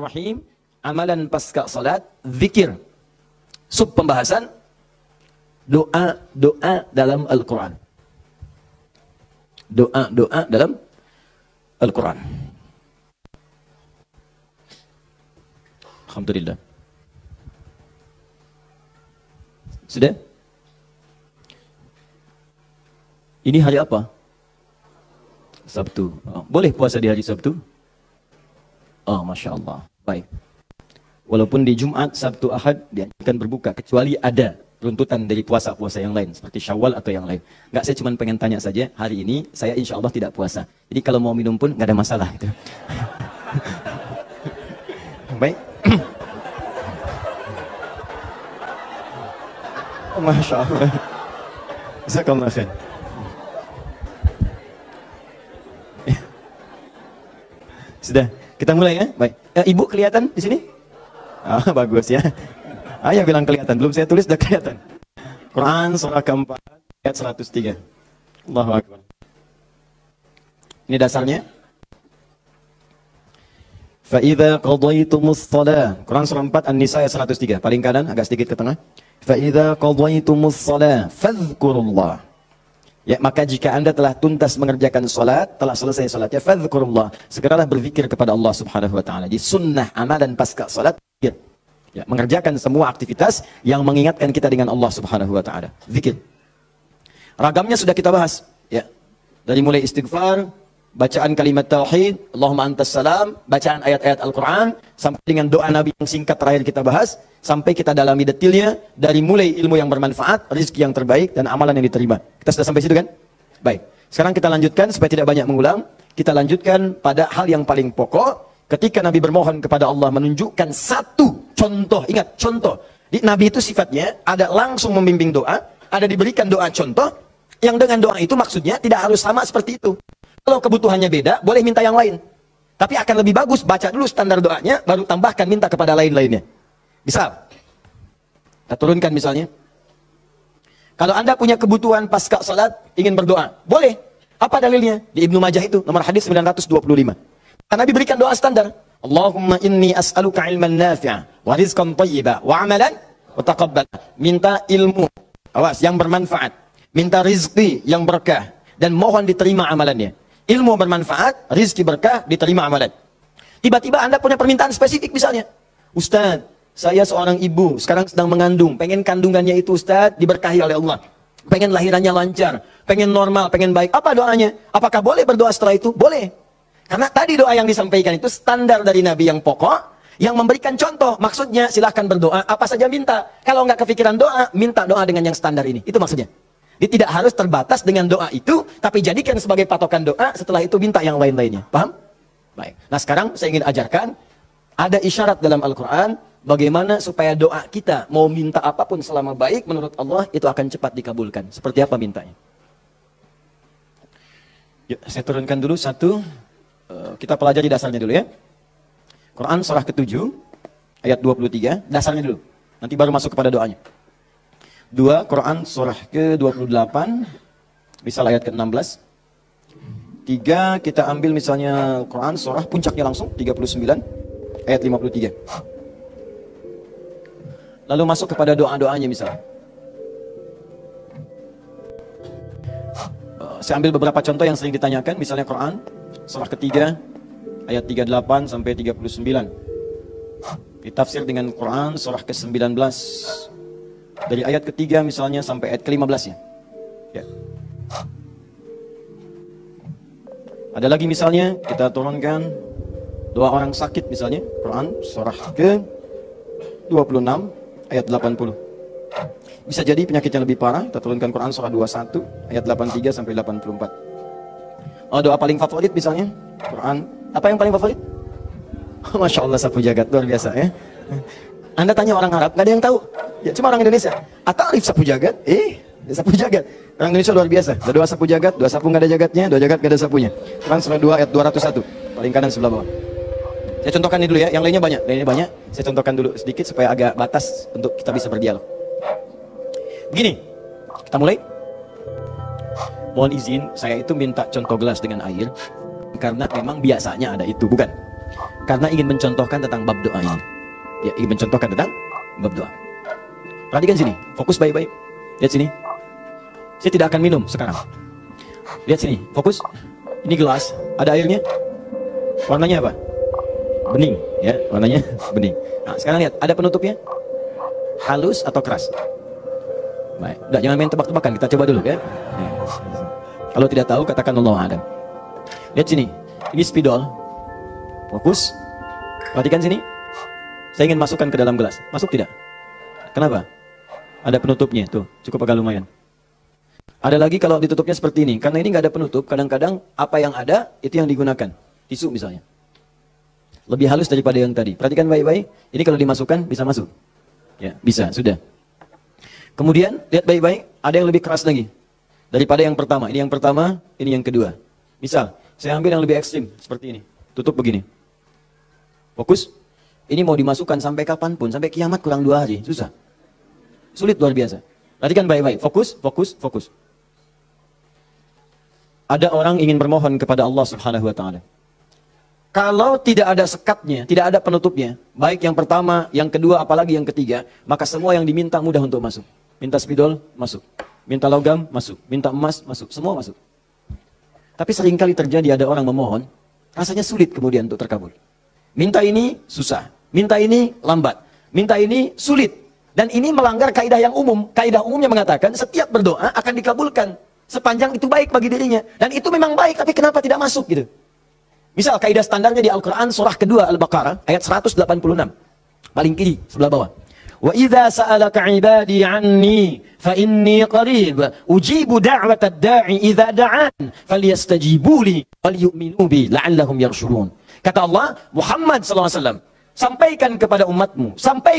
Bismillahirrahmanirrahim. Amalan pasca salat, zikir. Sub pembahasan doa-doa dalam Al-Quran. Doa-doa dalam Al-Quran. Alhamdulillah. Sudah? Ini hari apa? Sabtu. Oh, boleh puasa di hari Sabtu? Oh, Masya Allah. Baik. Walaupun di Jumat, Sabtu, Ahad dianjurkan berbuka, kecuali ada runtutan dari puasa-puasa yang lain, seperti Syawal atau yang lain. Enggak, saya cuma pengen tanya saja, hari ini saya insya Allah tidak puasa. Jadi kalau mau minum pun nggak ada masalah. Gitu. Baik. Oh, Masya Allah. Jazakallah khair. Sudah, kita mulai ya. Baik. Ibu kelihatan di sini? Ah, bagus ya. Ayah bilang kelihatan, belum saya tulis sudah kelihatan. Quran surah keempat ayat 103. Allahu Akbar. Ini dasarnya. Fa idza qadaytumus shalah. Quran surah 4 An-Nisa ayat 103. Paling kanan agak sedikit ke tengah. Fa idza qadaytumus shalah fadhkurullah. Ya, maka jika Anda telah tuntas mengerjakan salat, telah selesai salatnya, fadhkurullah, segeralah berzikir kepada Allah Subhanahu wa taala. Di sunnah amalan pasca salat, zikir. Ya, mengerjakan semua aktivitas yang mengingatkan kita dengan Allah Subhanahu wa taala. Zikir. Ragamnya sudah kita bahas, ya. Dari mulai istighfar, bacaan kalimat tauhid, Allahumma antas salam, bacaan ayat-ayat Al-Qur'an, sampai dengan doa Nabi yang singkat terakhir kita bahas, sampai kita dalami detailnya, dari mulai ilmu yang bermanfaat, rezeki yang terbaik, dan amalan yang diterima. Kita sudah sampai situ kan? Baik. Sekarang kita lanjutkan, supaya tidak banyak mengulang, kita lanjutkan pada hal yang paling pokok, ketika Nabi bermohon kepada Allah menunjukkan satu contoh. Ingat, contoh. Di Nabi itu sifatnya, ada langsung membimbing doa, ada diberikan doa contoh, yang dengan doa itu maksudnya tidak harus sama seperti itu. Kalau kebutuhannya beda, boleh minta yang lain. Tapi akan lebih bagus, baca dulu standar doanya, baru tambahkan minta kepada lain-lainnya. Misal, kita turunkan misalnya. Kalau Anda punya kebutuhan pasca salat, ingin berdoa, boleh. Apa dalilnya? Di Ibnu Majah itu, nomor hadis 925. Nabi berikan doa standar. Allahumma inni as'aluka ilman nafi'a, wa rizqan thayyiba, wa amalan mutaqabbal. Minta ilmu, awas, yang bermanfaat. Minta rizki yang berkah, dan mohon diterima amalannya. Ilmu bermanfaat, rizki berkah, diterima amalan. Tiba-tiba Anda punya permintaan spesifik misalnya. Ustaz, saya seorang ibu, sekarang sedang mengandung. Pengen kandungannya itu Ustaz, diberkahi oleh Allah. Pengen lahirannya lancar, pengen normal, pengen baik. Apa doanya? Apakah boleh berdoa setelah itu? Boleh. Karena tadi doa yang disampaikan itu standar dari Nabi yang pokok, yang memberikan contoh. Maksudnya silahkan berdoa, apa saja minta. Kalau nggak kepikiran doa, minta doa dengan yang standar ini. Itu maksudnya. Dia tidak harus terbatas dengan doa itu, tapi jadikan sebagai patokan doa, setelah itu minta yang lain-lainnya. Paham? Baik. Nah sekarang saya ingin ajarkan, ada isyarat dalam Al-Quran, bagaimana supaya doa kita mau minta apapun selama baik menurut Allah itu akan cepat dikabulkan. Seperti apa mintanya? Yuk, saya turunkan dulu satu. Kita pelajari dasarnya dulu ya. Quran surah ke-7 ayat 23, dasarnya dulu. Nanti baru masuk kepada doanya. 2 Quran surah ke-28 misal ayat ke-16. 3 kita ambil misalnya Quran surah puncaknya langsung 39 ayat 53. Lalu masuk kepada doa-doanya misalnya. Saya ambil beberapa contoh yang sering ditanyakan, misalnya Quran surah ketiga ayat 38 sampai 39. Ditafsir dengan Quran surah ke-19 dari ayat ketiga misalnya sampai ayat ke-15 ya. Ada lagi misalnya kita turunkan doa orang sakit misalnya, Quran surah ke-26 ayat 80. Bisa jadi penyakitnya lebih parah, kita turunkan Quran surah 21 ayat 83 sampai 84. Doa paling favorit misalnya Quran, apa yang paling favorit? Masya Allah, sapu jagat, luar biasa ya. Anda tanya orang Arab, nggak ada yang tahu. Ya, cuma orang Indonesia. Atarif sapu jagat? Sapu jagat. Orang Indonesia luar biasa. Ada doa sapu jagat, doa sapu nggak ada jagatnya, doa jagat nggak ada sapunya. Quran surah 2 ayat 201, paling kanan sebelah bawah. Saya contohkan ini dulu ya, yang lainnya banyak. Saya contohkan dulu sedikit supaya agak batas untuk kita bisa berdialog. Begini, kita mulai. Mohon izin, saya itu minta contoh gelas dengan air karena memang biasanya ada itu, bukan? karena ingin mencontohkan tentang bab doa ini. Ya, ingin mencontohkan tentang bab doa. Perhatikan sini, fokus baik-baik. Lihat sini. Saya tidak akan minum sekarang. Lihat sini, fokus. Ini gelas, ada airnya. Warnanya apa? Bening, ya, warnanya bening. Nah, sekarang lihat, ada penutupnya? Halus atau keras? Baik, udah jangan main tebak-tebakan, kita coba dulu ya. Kalau tidak tahu katakan Allah Adam. Lihat sini, ini spidol. Fokus. Perhatikan sini. Saya ingin masukkan ke dalam gelas. Masuk tidak? Kenapa? Ada penutupnya, tuh, cukup agak lumayan. Ada lagi kalau ditutupnya seperti ini. Karena ini nggak ada penutup, kadang-kadang apa yang ada, itu yang digunakan. Tisu misalnya. Lebih halus daripada yang tadi. Perhatikan baik-baik. Ini kalau dimasukkan, bisa masuk. Ya, bisa, sudah. Kemudian, lihat baik-baik, ada yang lebih keras lagi. Daripada yang pertama. Ini yang pertama, ini yang kedua. Misal, saya ambil yang lebih ekstrim, seperti ini. Tutup begini. Fokus. Ini mau dimasukkan sampai kapanpun, sampai kiamat kurang 2 hari. Susah. Sulit luar biasa. Perhatikan baik-baik. Fokus, fokus, fokus. Ada orang ingin bermohon kepada Allah Subhanahu wa Ta'ala. Kalau tidak ada sekatnya, tidak ada penutupnya, baik yang pertama, yang kedua, apalagi yang ketiga, maka semua yang diminta mudah untuk masuk. Minta spidol, masuk. Minta logam, masuk. Minta emas, masuk. Semua masuk. Tapi seringkali terjadi ada orang memohon, rasanya sulit kemudian untuk terkabul. Minta ini susah, minta ini lambat, minta ini sulit. Dan ini melanggar kaidah yang umum. Kaidah umumnya mengatakan setiap berdoa akan dikabulkan sepanjang itu baik bagi dirinya. Dan itu memang baik, tapi kenapa tidak masuk gitu? Misal kaidah standarnya di Al-Quran surah kedua Al-Baqarah ayat 186. Paling kiri sebelah bawah. Wa idza sa'alaka 'ibadi 'anni fa inni qarib ujibu da'watad da'i idza da'an falyastajibu li walyu'minu bi la'allahum yarshudun. Kata Allah, Muhammad SAW, sampaikan kepada umatmu,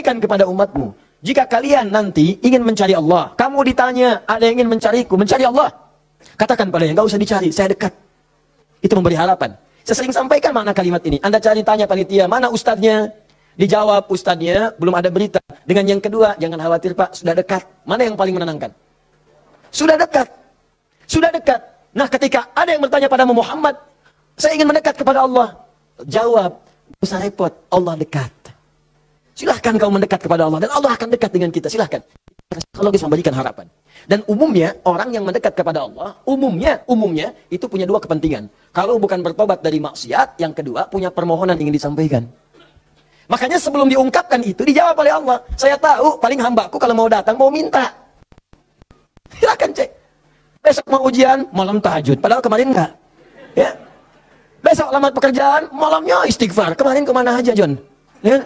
jika kalian nanti ingin mencari Allah, kamu ditanya, ada yang ingin mencariku, mencari Allah, katakan padanya, enggak usah dicari, saya dekat. Itu memberi harapan. Saya sering sampaikan makna kalimat ini. Anda tanya panitia, mana ustadznya? Dijawab ustadznya, belum ada berita. Dengan yang kedua, jangan khawatir Pak, sudah dekat. Mana yang paling menenangkan? Sudah dekat. Sudah dekat. Nah, ketika ada yang bertanya padamu, Muhammad, saya ingin mendekat kepada Allah. Jawab, usah repot, Allah dekat. Silahkan kau mendekat kepada Allah, dan Allah akan dekat dengan kita, silahkan. Psikologis memberikan harapan. Dan umumnya, orang yang mendekat kepada Allah, umumnya, itu punya 2 kepentingan. Kalau bukan bertobat dari maksiat, yang kedua, punya permohonan ingin disampaikan. Makanya sebelum diungkapkan itu, dijawab oleh Allah. Saya tahu, paling hambaku kalau mau datang, mau minta. Silahkan cek. Besok mau ujian, malam tahajud, padahal kemarin enggak. Ya. Besok lamar pekerjaan, malamnya istighfar. Kemarin kemana aja, John? Ya.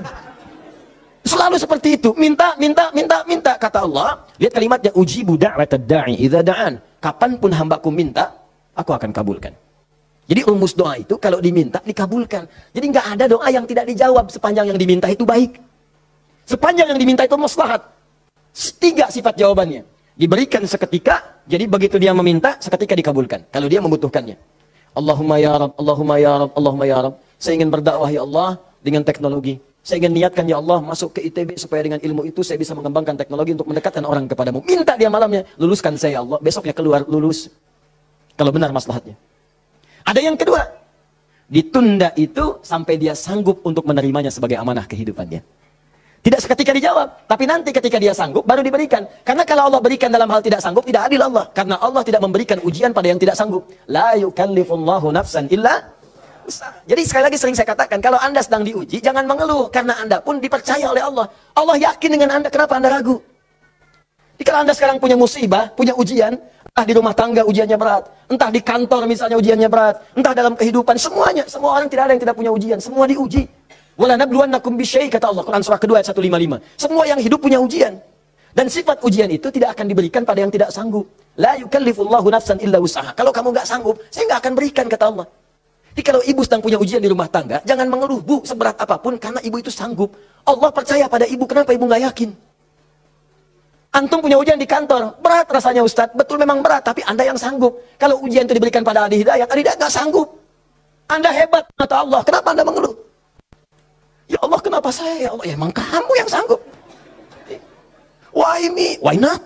Selalu seperti itu. Minta. Kata Allah, lihat kalimatnya, ujibu da'watad da'i idza da'an. Kapanpun hambaku minta, aku akan kabulkan. Jadi rumus doa itu, kalau diminta, dikabulkan. Jadi nggak ada doa yang tidak dijawab sepanjang yang diminta itu baik. Sepanjang yang diminta itu maslahat. 3 sifat jawabannya. Diberikan seketika, jadi begitu dia meminta, seketika dikabulkan. Kalau dia membutuhkannya. Allahumma ya Rab, Allahumma ya Rab, Allahumma ya Rab. Saya ingin berdakwah ya Allah dengan teknologi. Saya ingin niatkan ya Allah masuk ke ITB supaya dengan ilmu itu saya bisa mengembangkan teknologi untuk mendekatkan orang kepadamu. Minta dia malamnya, luluskan saya ya Allah. Besoknya keluar, lulus. Kalau benar maslahatnya. Ada yang kedua. Ditunda itu sampai dia sanggup untuk menerimanya sebagai amanah kehidupannya. Tidak seketika dijawab, tapi nanti ketika dia sanggup baru diberikan. Karena kalau Allah berikan dalam hal tidak sanggup, tidak adil Allah. Karena Allah tidak memberikan ujian pada yang tidak sanggup. La yukallifullahu nafsan illa. Jadi sekali lagi sering saya katakan, kalau Anda sedang diuji, jangan mengeluh. Karena Anda pun dipercaya oleh Allah. Allah yakin dengan Anda, kenapa Anda ragu? Jadi kalau Anda sekarang punya musibah, punya ujian, entah di rumah tangga ujiannya berat, entah di kantor misalnya ujiannya berat, entah dalam kehidupan, semuanya. Semua orang tidak ada yang tidak punya ujian, semua diuji. Wala nabluwannakum bisyai, kata Allah, Quran surah kedua ayat 155. Semua yang hidup punya ujian. Dan sifat ujian itu tidak akan diberikan pada yang tidak sanggup. La yukallifullahu nafsan illa wus'aha. Kalau kamu nggak sanggup, saya nggak akan berikan, kata Allah. Jadi kalau ibu sedang punya ujian di rumah tangga, jangan mengeluh, Bu, seberat apapun, karena ibu itu sanggup. Allah percaya pada ibu, kenapa ibu nggak yakin? Antum punya ujian di kantor, berat rasanya Ustadz, betul memang berat, tapi Anda yang sanggup. Kalau ujian itu diberikan pada Adi Hidayat, Adi Hidayat nggak sanggup. Anda hebat, kata Allah, kenapa Anda mengeluh? Ya Allah, kenapa saya? Ya Allah, ya emang kamu yang sanggup. Why me? Why not?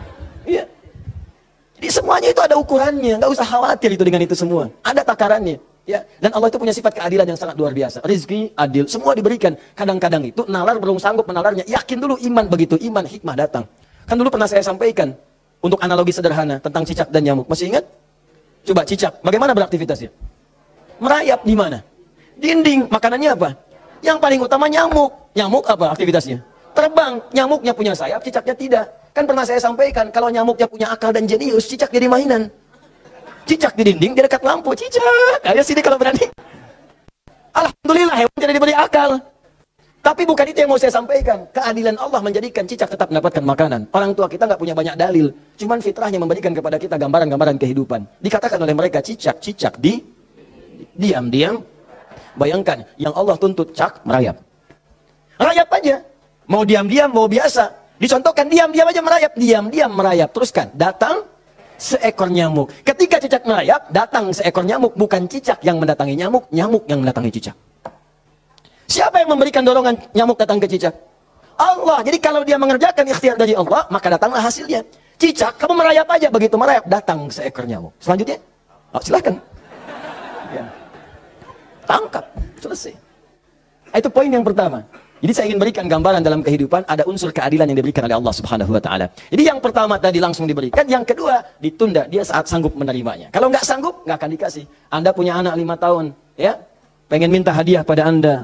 Iya. Jadi semuanya itu ada ukurannya, nggak usah khawatir itu dengan itu semua. Ada takarannya. Ya, dan Allah itu punya sifat keadilan yang sangat luar biasa. Rizki, adil, semua diberikan. Kadang-kadang itu nalar belum sanggup menalarnya. Yakin dulu iman, begitu iman, hikmah datang. Kan dulu pernah saya sampaikan untuk analogi sederhana tentang cicak dan nyamuk. Masih ingat? Coba cicak, bagaimana beraktivitasnya? Merayap di mana? Dinding. Makanannya apa? Yang paling utama nyamuk. Nyamuk apa aktivitasnya? Terbang. Nyamuknya punya sayap, cicaknya tidak. Kan pernah saya sampaikan, kalau nyamuknya punya akal dan jenius, cicak jadi mainan. Cicak di dinding, dia dekat lampu. Cicak, ayo sini kalau berani. Alhamdulillah, hewan jadi diberi akal. Tapi bukan itu yang mau saya sampaikan. Keadilan Allah menjadikan cicak tetap mendapatkan makanan. Orang tua kita nggak punya banyak dalil. Cuman fitrahnya memberikan kepada kita gambaran-gambaran kehidupan. Dikatakan oleh mereka cicak diam-diam. Bayangkan, yang Allah tuntut cak merayap. Merayap aja. Mau diam-diam, mau biasa. Dicontohkan diam-diam aja merayap. Diam-diam merayap. Teruskan, datang seekor nyamuk. Ketika cicak merayap, datang seekor nyamuk. Bukan cicak yang mendatangi nyamuk, nyamuk yang mendatangi cicak. Siapa yang memberikan dorongan nyamuk datang ke cicak? Allah. Jadi kalau dia mengerjakan ikhtiar dari Allah, maka datanglah hasilnya. Cicak, kamu merayap aja. Begitu merayap, datang seekor nyamuk. Selanjutnya, silakan. Ya. Tangkap, selesai. Itu poin yang pertama. Jadi saya ingin berikan gambaran dalam kehidupan ada unsur keadilan yang diberikan oleh Allah Subhanahu wa taala. Jadi yang pertama tadi langsung diberikan, yang kedua ditunda dia saat sanggup menerimanya. Kalau nggak sanggup, nggak akan dikasih. Anda punya anak 5 tahun, ya, pengen minta hadiah pada Anda.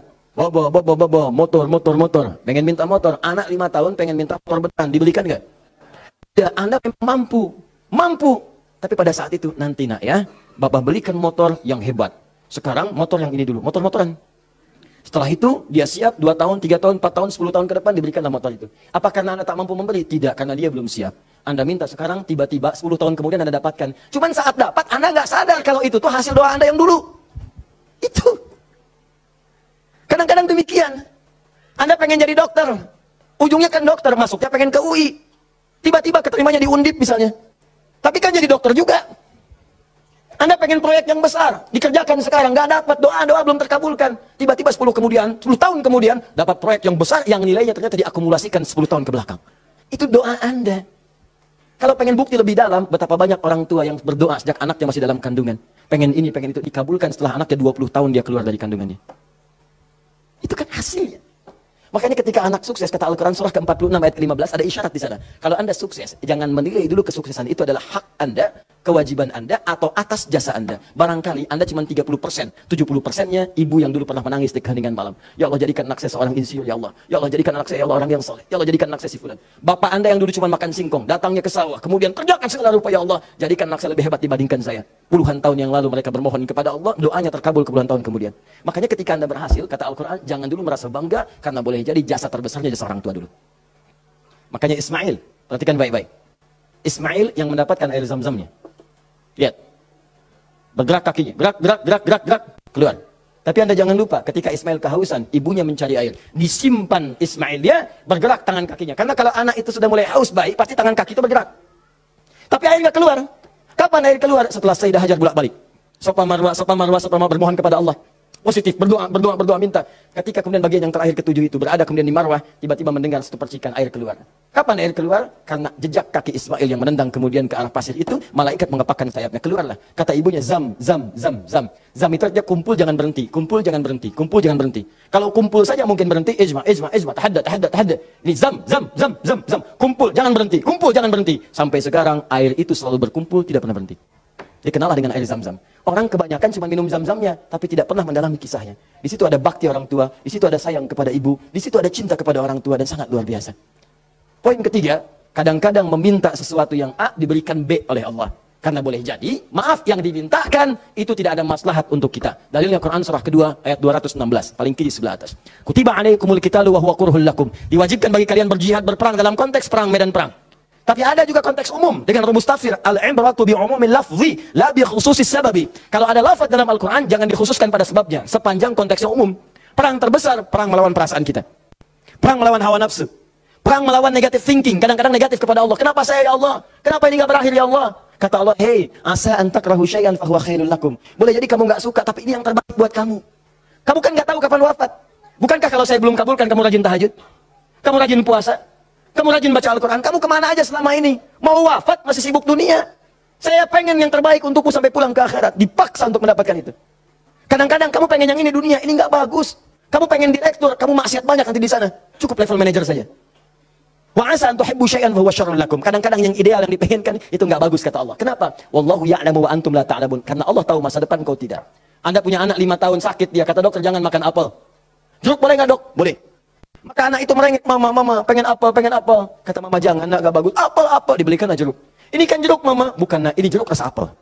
Motor. Pengen minta motor. Anak 5 tahun pengen minta motor beneran, dibelikan nggak? Ya, Anda mampu. Tapi pada saat itu nanti nak ya, Bapak belikan motor yang hebat. Sekarang motor yang ini dulu, motor-motoran. Setelah itu, dia siap 2 tahun, 3 tahun, 4 tahun, 10 tahun ke depan diberikanlah motor itu. Apa karena Anda tak mampu membeli? Tidak, karena dia belum siap. Anda minta sekarang, tiba-tiba 10 tahun kemudian Anda dapatkan. Cuman saat dapat, Anda nggak sadar kalau itu tuh hasil doa Anda yang dulu. Itu. Kadang-kadang demikian. Anda pengen jadi dokter. Ujungnya kan dokter, masuknya pengen ke UI. Tiba-tiba keterimanya di Undip misalnya. Tapi kan jadi dokter juga. Anda pengen proyek yang besar, dikerjakan sekarang, nggak dapat, doa belum terkabulkan. Tiba-tiba 10 tahun kemudian, dapat proyek yang besar, yang nilainya ternyata diakumulasikan 10 tahun ke belakang. Itu doa Anda. Kalau pengen bukti lebih dalam, betapa banyak orang tua yang berdoa sejak anaknya masih dalam kandungan. Pengen ini, pengen itu, dikabulkan setelah anaknya 20 tahun dia keluar dari kandungannya. Itu kan hasilnya. Makanya ketika anak sukses, kata Al-Quran surah ke-46 ayat ke-15, ada isyarat di sana. Kalau Anda sukses, jangan menilai dulu kesuksesan itu adalah hak Anda, kewajiban Anda, atau atas jasa Anda. Barangkali Anda cuma 30%, 70%-nya ibu yang dulu pernah menangis di keheningan malam. Ya Allah, jadikan anak saya seorang insinyur, ya Allah. Ya Allah, jadikan anak saya, ya Allah, orang yang soleh. Ya Allah, jadikan anak saya si fulan. Bapak Anda yang dulu cuma makan singkong, datangnya ke sawah, kemudian kerjakan segala rupa, ya Allah, jadikan anak saya lebih hebat dibandingkan saya. Puluhan tahun yang lalu mereka bermohon kepada Allah, doanya terkabul puluhan tahun kemudian. Makanya ketika Anda berhasil, kata Al-Quran, jangan dulu merasa bangga, karena boleh jadi jasa terbesarnya jasa orang tua dulu. Makanya Ismail, perhatikan baik-baik. Ismail yang mendapatkan air zam-zamnya. Lihat. Bergerak kakinya, gerak, keluar. Tapi Anda jangan lupa, ketika Ismail kehausan, ibunya mencari air. Disimpan Ismail, dia bergerak tangan kakinya. Karena kalau anak itu sudah mulai haus bayi, pasti tangan kaki itu bergerak. Tapi air nggak keluar. Kapan air keluar? Setelah Sayyidah Hajar bolak-balik. Safa Marwah bermohon kepada Allah. Positif, berdoa, minta. Ketika kemudian bagian yang terakhir ke-7 itu berada kemudian di Marwah, tiba-tiba mendengar satu percikan air keluar. Kapan air keluar? Karena jejak kaki Ismail yang menendang kemudian ke arah pasir itu, malaikat mengepakkan sayapnya. Keluarlah. Kata ibunya, zam. Zam itu artinya kumpul jangan berhenti. Kumpul jangan berhenti. Kalau kumpul saja mungkin berhenti, ijma, tahadda. Ini zam. Kumpul jangan berhenti. Sampai sekarang air itu selalu berkumpul, tidak pernah berhenti. Dikenallah dengan air zam-zam. Orang kebanyakan cuma minum zam-zamnya, tapi tidak pernah mendalami kisahnya. Di situ ada bakti orang tua, di situ ada sayang kepada ibu, di situ ada cinta kepada orang tua, dan sangat luar biasa. Poin ketiga, kadang-kadang meminta sesuatu yang A diberikan B oleh Allah. Karena boleh jadi, maaf yang dimintakan, itu tidak ada maslahat untuk kita. Dalilnya Quran surah kedua, ayat 216, paling kiri sebelah atas. Kutiba alaikumul qitalu wa huwa kurhul lakum. Diwajibkan bagi kalian berjihad, berperang dalam konteks perang, medan perang. Tapi ada juga konteks umum dengan rumus tafsir al-ibratu bi umumil lafzi la bi khususis sababi. Kalau ada lafaz dalam Al-Qur'an jangan dikhususkan pada sebabnya, sepanjang konteksnya umum. Perang terbesar, perang melawan perasaan kita. Perang melawan hawa nafsu. Perang melawan negative thinking, kadang-kadang negatif kepada Allah. Kenapa saya ya Allah? Kenapa ini enggak berakhir ya Allah? Kata Allah, "Hei, asa an takrahu syai'an fa huwa khairul lakum." Boleh jadi kamu enggak suka, tapi ini yang terbaik buat kamu. Kamu kan enggak tahu kapan wafat. Bukankah kalau saya belum kabulkan kamu rajin tahajud? Kamu rajin puasa? Kamu rajin baca Al-Quran, kamu kemana aja selama ini? Mau wafat, masih sibuk dunia. Saya pengen yang terbaik untukku sampai pulang ke akhirat. Dipaksa untuk mendapatkan itu. Kadang-kadang kamu pengen yang ini dunia, ini nggak bagus. Kamu pengen direktur, kamu maksiat banyak nanti di sana. Cukup level manager saja. Wa asa an tuhibbu syai'an fa huwa syarrun lakum. Kadang-kadang yang ideal yang dipengenkan itu nggak bagus kata Allah. Kenapa? Wallahu ya'lamu wa antum la ta'lamun. Karena Allah tahu masa depan kau tidak. Anda punya anak 5 tahun sakit, dia kata dokter jangan makan apel. Jeruk boleh nggak dok? Boleh. Maka anak itu merengek, mama pengen apel, pengen apel. Kata mama jangan, nggak bagus. Apel, dibelikan aja jeruk. Ini kan jeruk mama, bukan nak, ini jeruk rasa apel.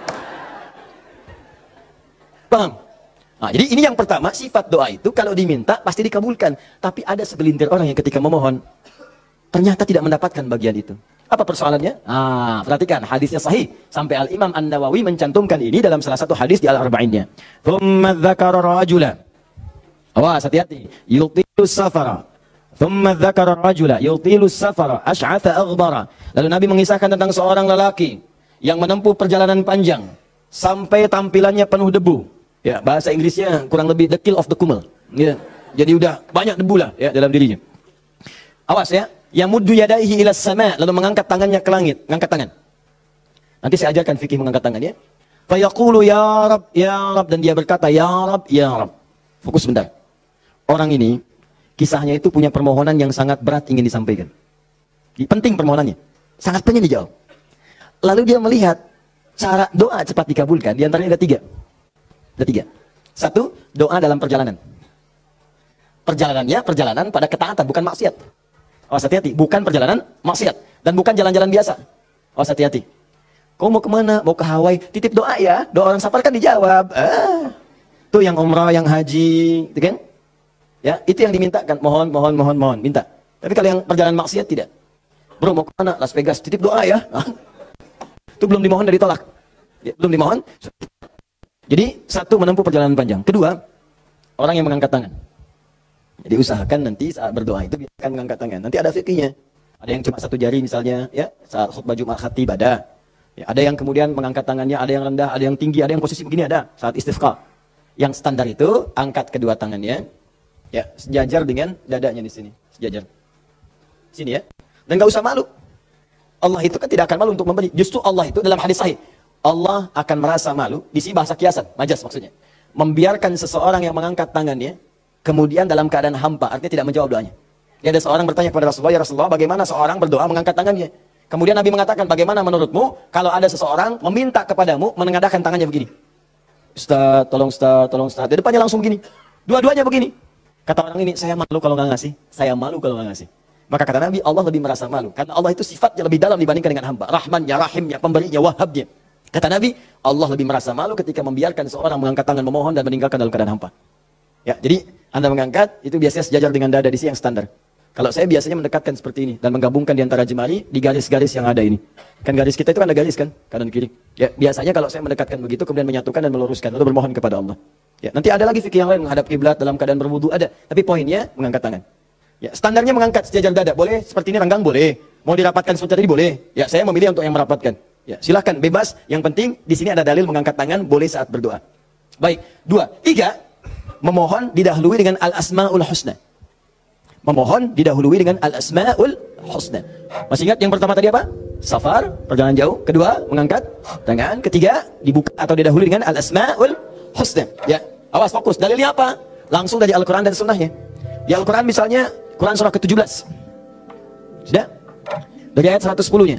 Paham? Nah, jadi ini yang pertama, sifat doa itu kalau diminta pasti dikabulkan. Tapi ada segelintir orang yang ketika memohon ternyata tidak mendapatkan bagian itu. Apa persoalannya? Perhatikan hadisnya sahih. Sampai Al-Imam An-Nawawi mencantumkan ini dalam salah satu hadis di Al-Arba'innya. Thumma dzakara rajula. Awas, hati-hati. Yutilu safara. Thumma dzakara rajula yutilu safara asy'atha aghbara. Lalu Nabi mengisahkan tentang seorang lelaki yang menempuh perjalanan panjang sampai tampilannya penuh debu. Ya, bahasa Inggrisnya kurang lebih the kill of the kumel. Ya. Jadi udah banyak debu lah ya dalam dirinya. Awas ya. Yamuddu yadaihi ila sama, lalu mengangkat tangannya ke langit, ngangkat tangan. Nanti saya ajarkan fikih mengangkat tangan ya. Fa yaqulu ya Rab, dan dia berkata ya Rab, ya Rab. Fokus sebentar. Orang ini kisahnya itu punya permohonan yang sangat berat ingin disampaikan. Penting permohonannya. Sangat pengen dijawab. Lalu dia melihat cara doa cepat dikabulkan, di antaranya ada 3. Ada 3. 1, doa dalam perjalanan. Perjalanannya perjalanan pada ketaatan, bukan maksiat. Awas hati-hati, bukan perjalanan maksiat. Dan bukan jalan-jalan biasa. Awas hati-hati. Kau mau kemana? Mau ke Hawaii? Titip doa ya. Doa orang safar kan dijawab. Tuh yang umrah, yang haji, gitu kan? Ya, itu yang dimintakan. Mohon, minta. Tapi kalau yang perjalanan maksiat tidak. Bro, mau kemana? Las Vegas, titip doa ya. Itu belum dimohon dari tolak. Ya, belum dimohon. Jadi, 1, menempuh perjalanan panjang. Kedua, orang yang mengangkat tangan. Jadi usahakan nanti saat berdoa itu biasakan mengangkat tangan. Nanti ada fikihnya. Ada yang cuma 1 jari misalnya, ya, saat khutbah Jumat khatib ada. Ya, ada yang kemudian mengangkat tangannya, ada yang rendah, ada yang tinggi, ada yang posisi begini ada saat istisqa. Yang standar itu angkat kedua tangannya, ya, sejajar dengan dadanya di sini, sejajar. Sini ya. Dan nggak usah malu. Allah itu kan tidak akan malu untuk memberi. Justru Allah itu dalam hadis sahih, Allah akan merasa malu. Di sini bahasa kiasan, majas maksudnya. Membiarkan seseorang yang mengangkat tangannya kemudian dalam keadaan hampa, artinya tidak menjawab doanya. Ya, ada seorang bertanya kepada Rasulullah, ya Rasulullah, bagaimana seorang berdoa mengangkat tangannya? Kemudian Nabi mengatakan, bagaimana menurutmu kalau ada seseorang meminta kepadamu menengadahkan tangannya begini? Ustaz, tolong Ustaz, tolong Ustaz. Di depannya langsung begini. Dua-duanya begini. Kata orang ini, saya malu kalau nggak ngasih. Saya malu kalau nggak ngasih. Maka kata Nabi, Allah lebih merasa malu. Karena Allah itu sifatnya lebih dalam dibandingkan dengan hamba. Rahmannya, Rahimnya, pemberinya, Wahabnya. Kata Nabi, Allah lebih merasa malu ketika membiarkan seorang mengangkat tangan memohon dan meninggalkan dalam keadaan hampa. Ya, jadi Anda mengangkat, itu biasanya sejajar dengan dada di sini yang standar. Kalau saya biasanya mendekatkan seperti ini dan menggabungkan di antara jemari di garis-garis yang ada ini. Kan garis kita itu kan ada garis kan, kanan kiri. Ya, biasanya kalau saya mendekatkan begitu kemudian menyatukan dan meluruskan lalu bermohon kepada Allah. Ya, nanti ada lagi fikih yang lain menghadap kiblat dalam keadaan berwudu ada, tapi poinnya mengangkat tangan. Ya, standarnya mengangkat sejajar dada. Boleh seperti ini renggang boleh. Mau dirapatkan seperti ini boleh. Ya, saya memilih untuk yang merapatkan. Ya, silahkan bebas. Yang penting di sini ada dalil mengangkat tangan boleh saat berdoa. Baik, 2, 3. Memohon didahului dengan al-asmaul husna. Memohon didahului dengan al-asmaul husna. Masih ingat yang pertama tadi apa? Safar, perjalanan jauh. Kedua, mengangkat tangan. Ketiga, dibuka atau didahului dengan al-asmaul husna. Ya, awas fokus. Dalilnya apa? Langsung dari Al-Quran dan Sunnahnya. Di Al-Quran misalnya, Quran surah ke-17. Sudah? Dari ayat 110-nya.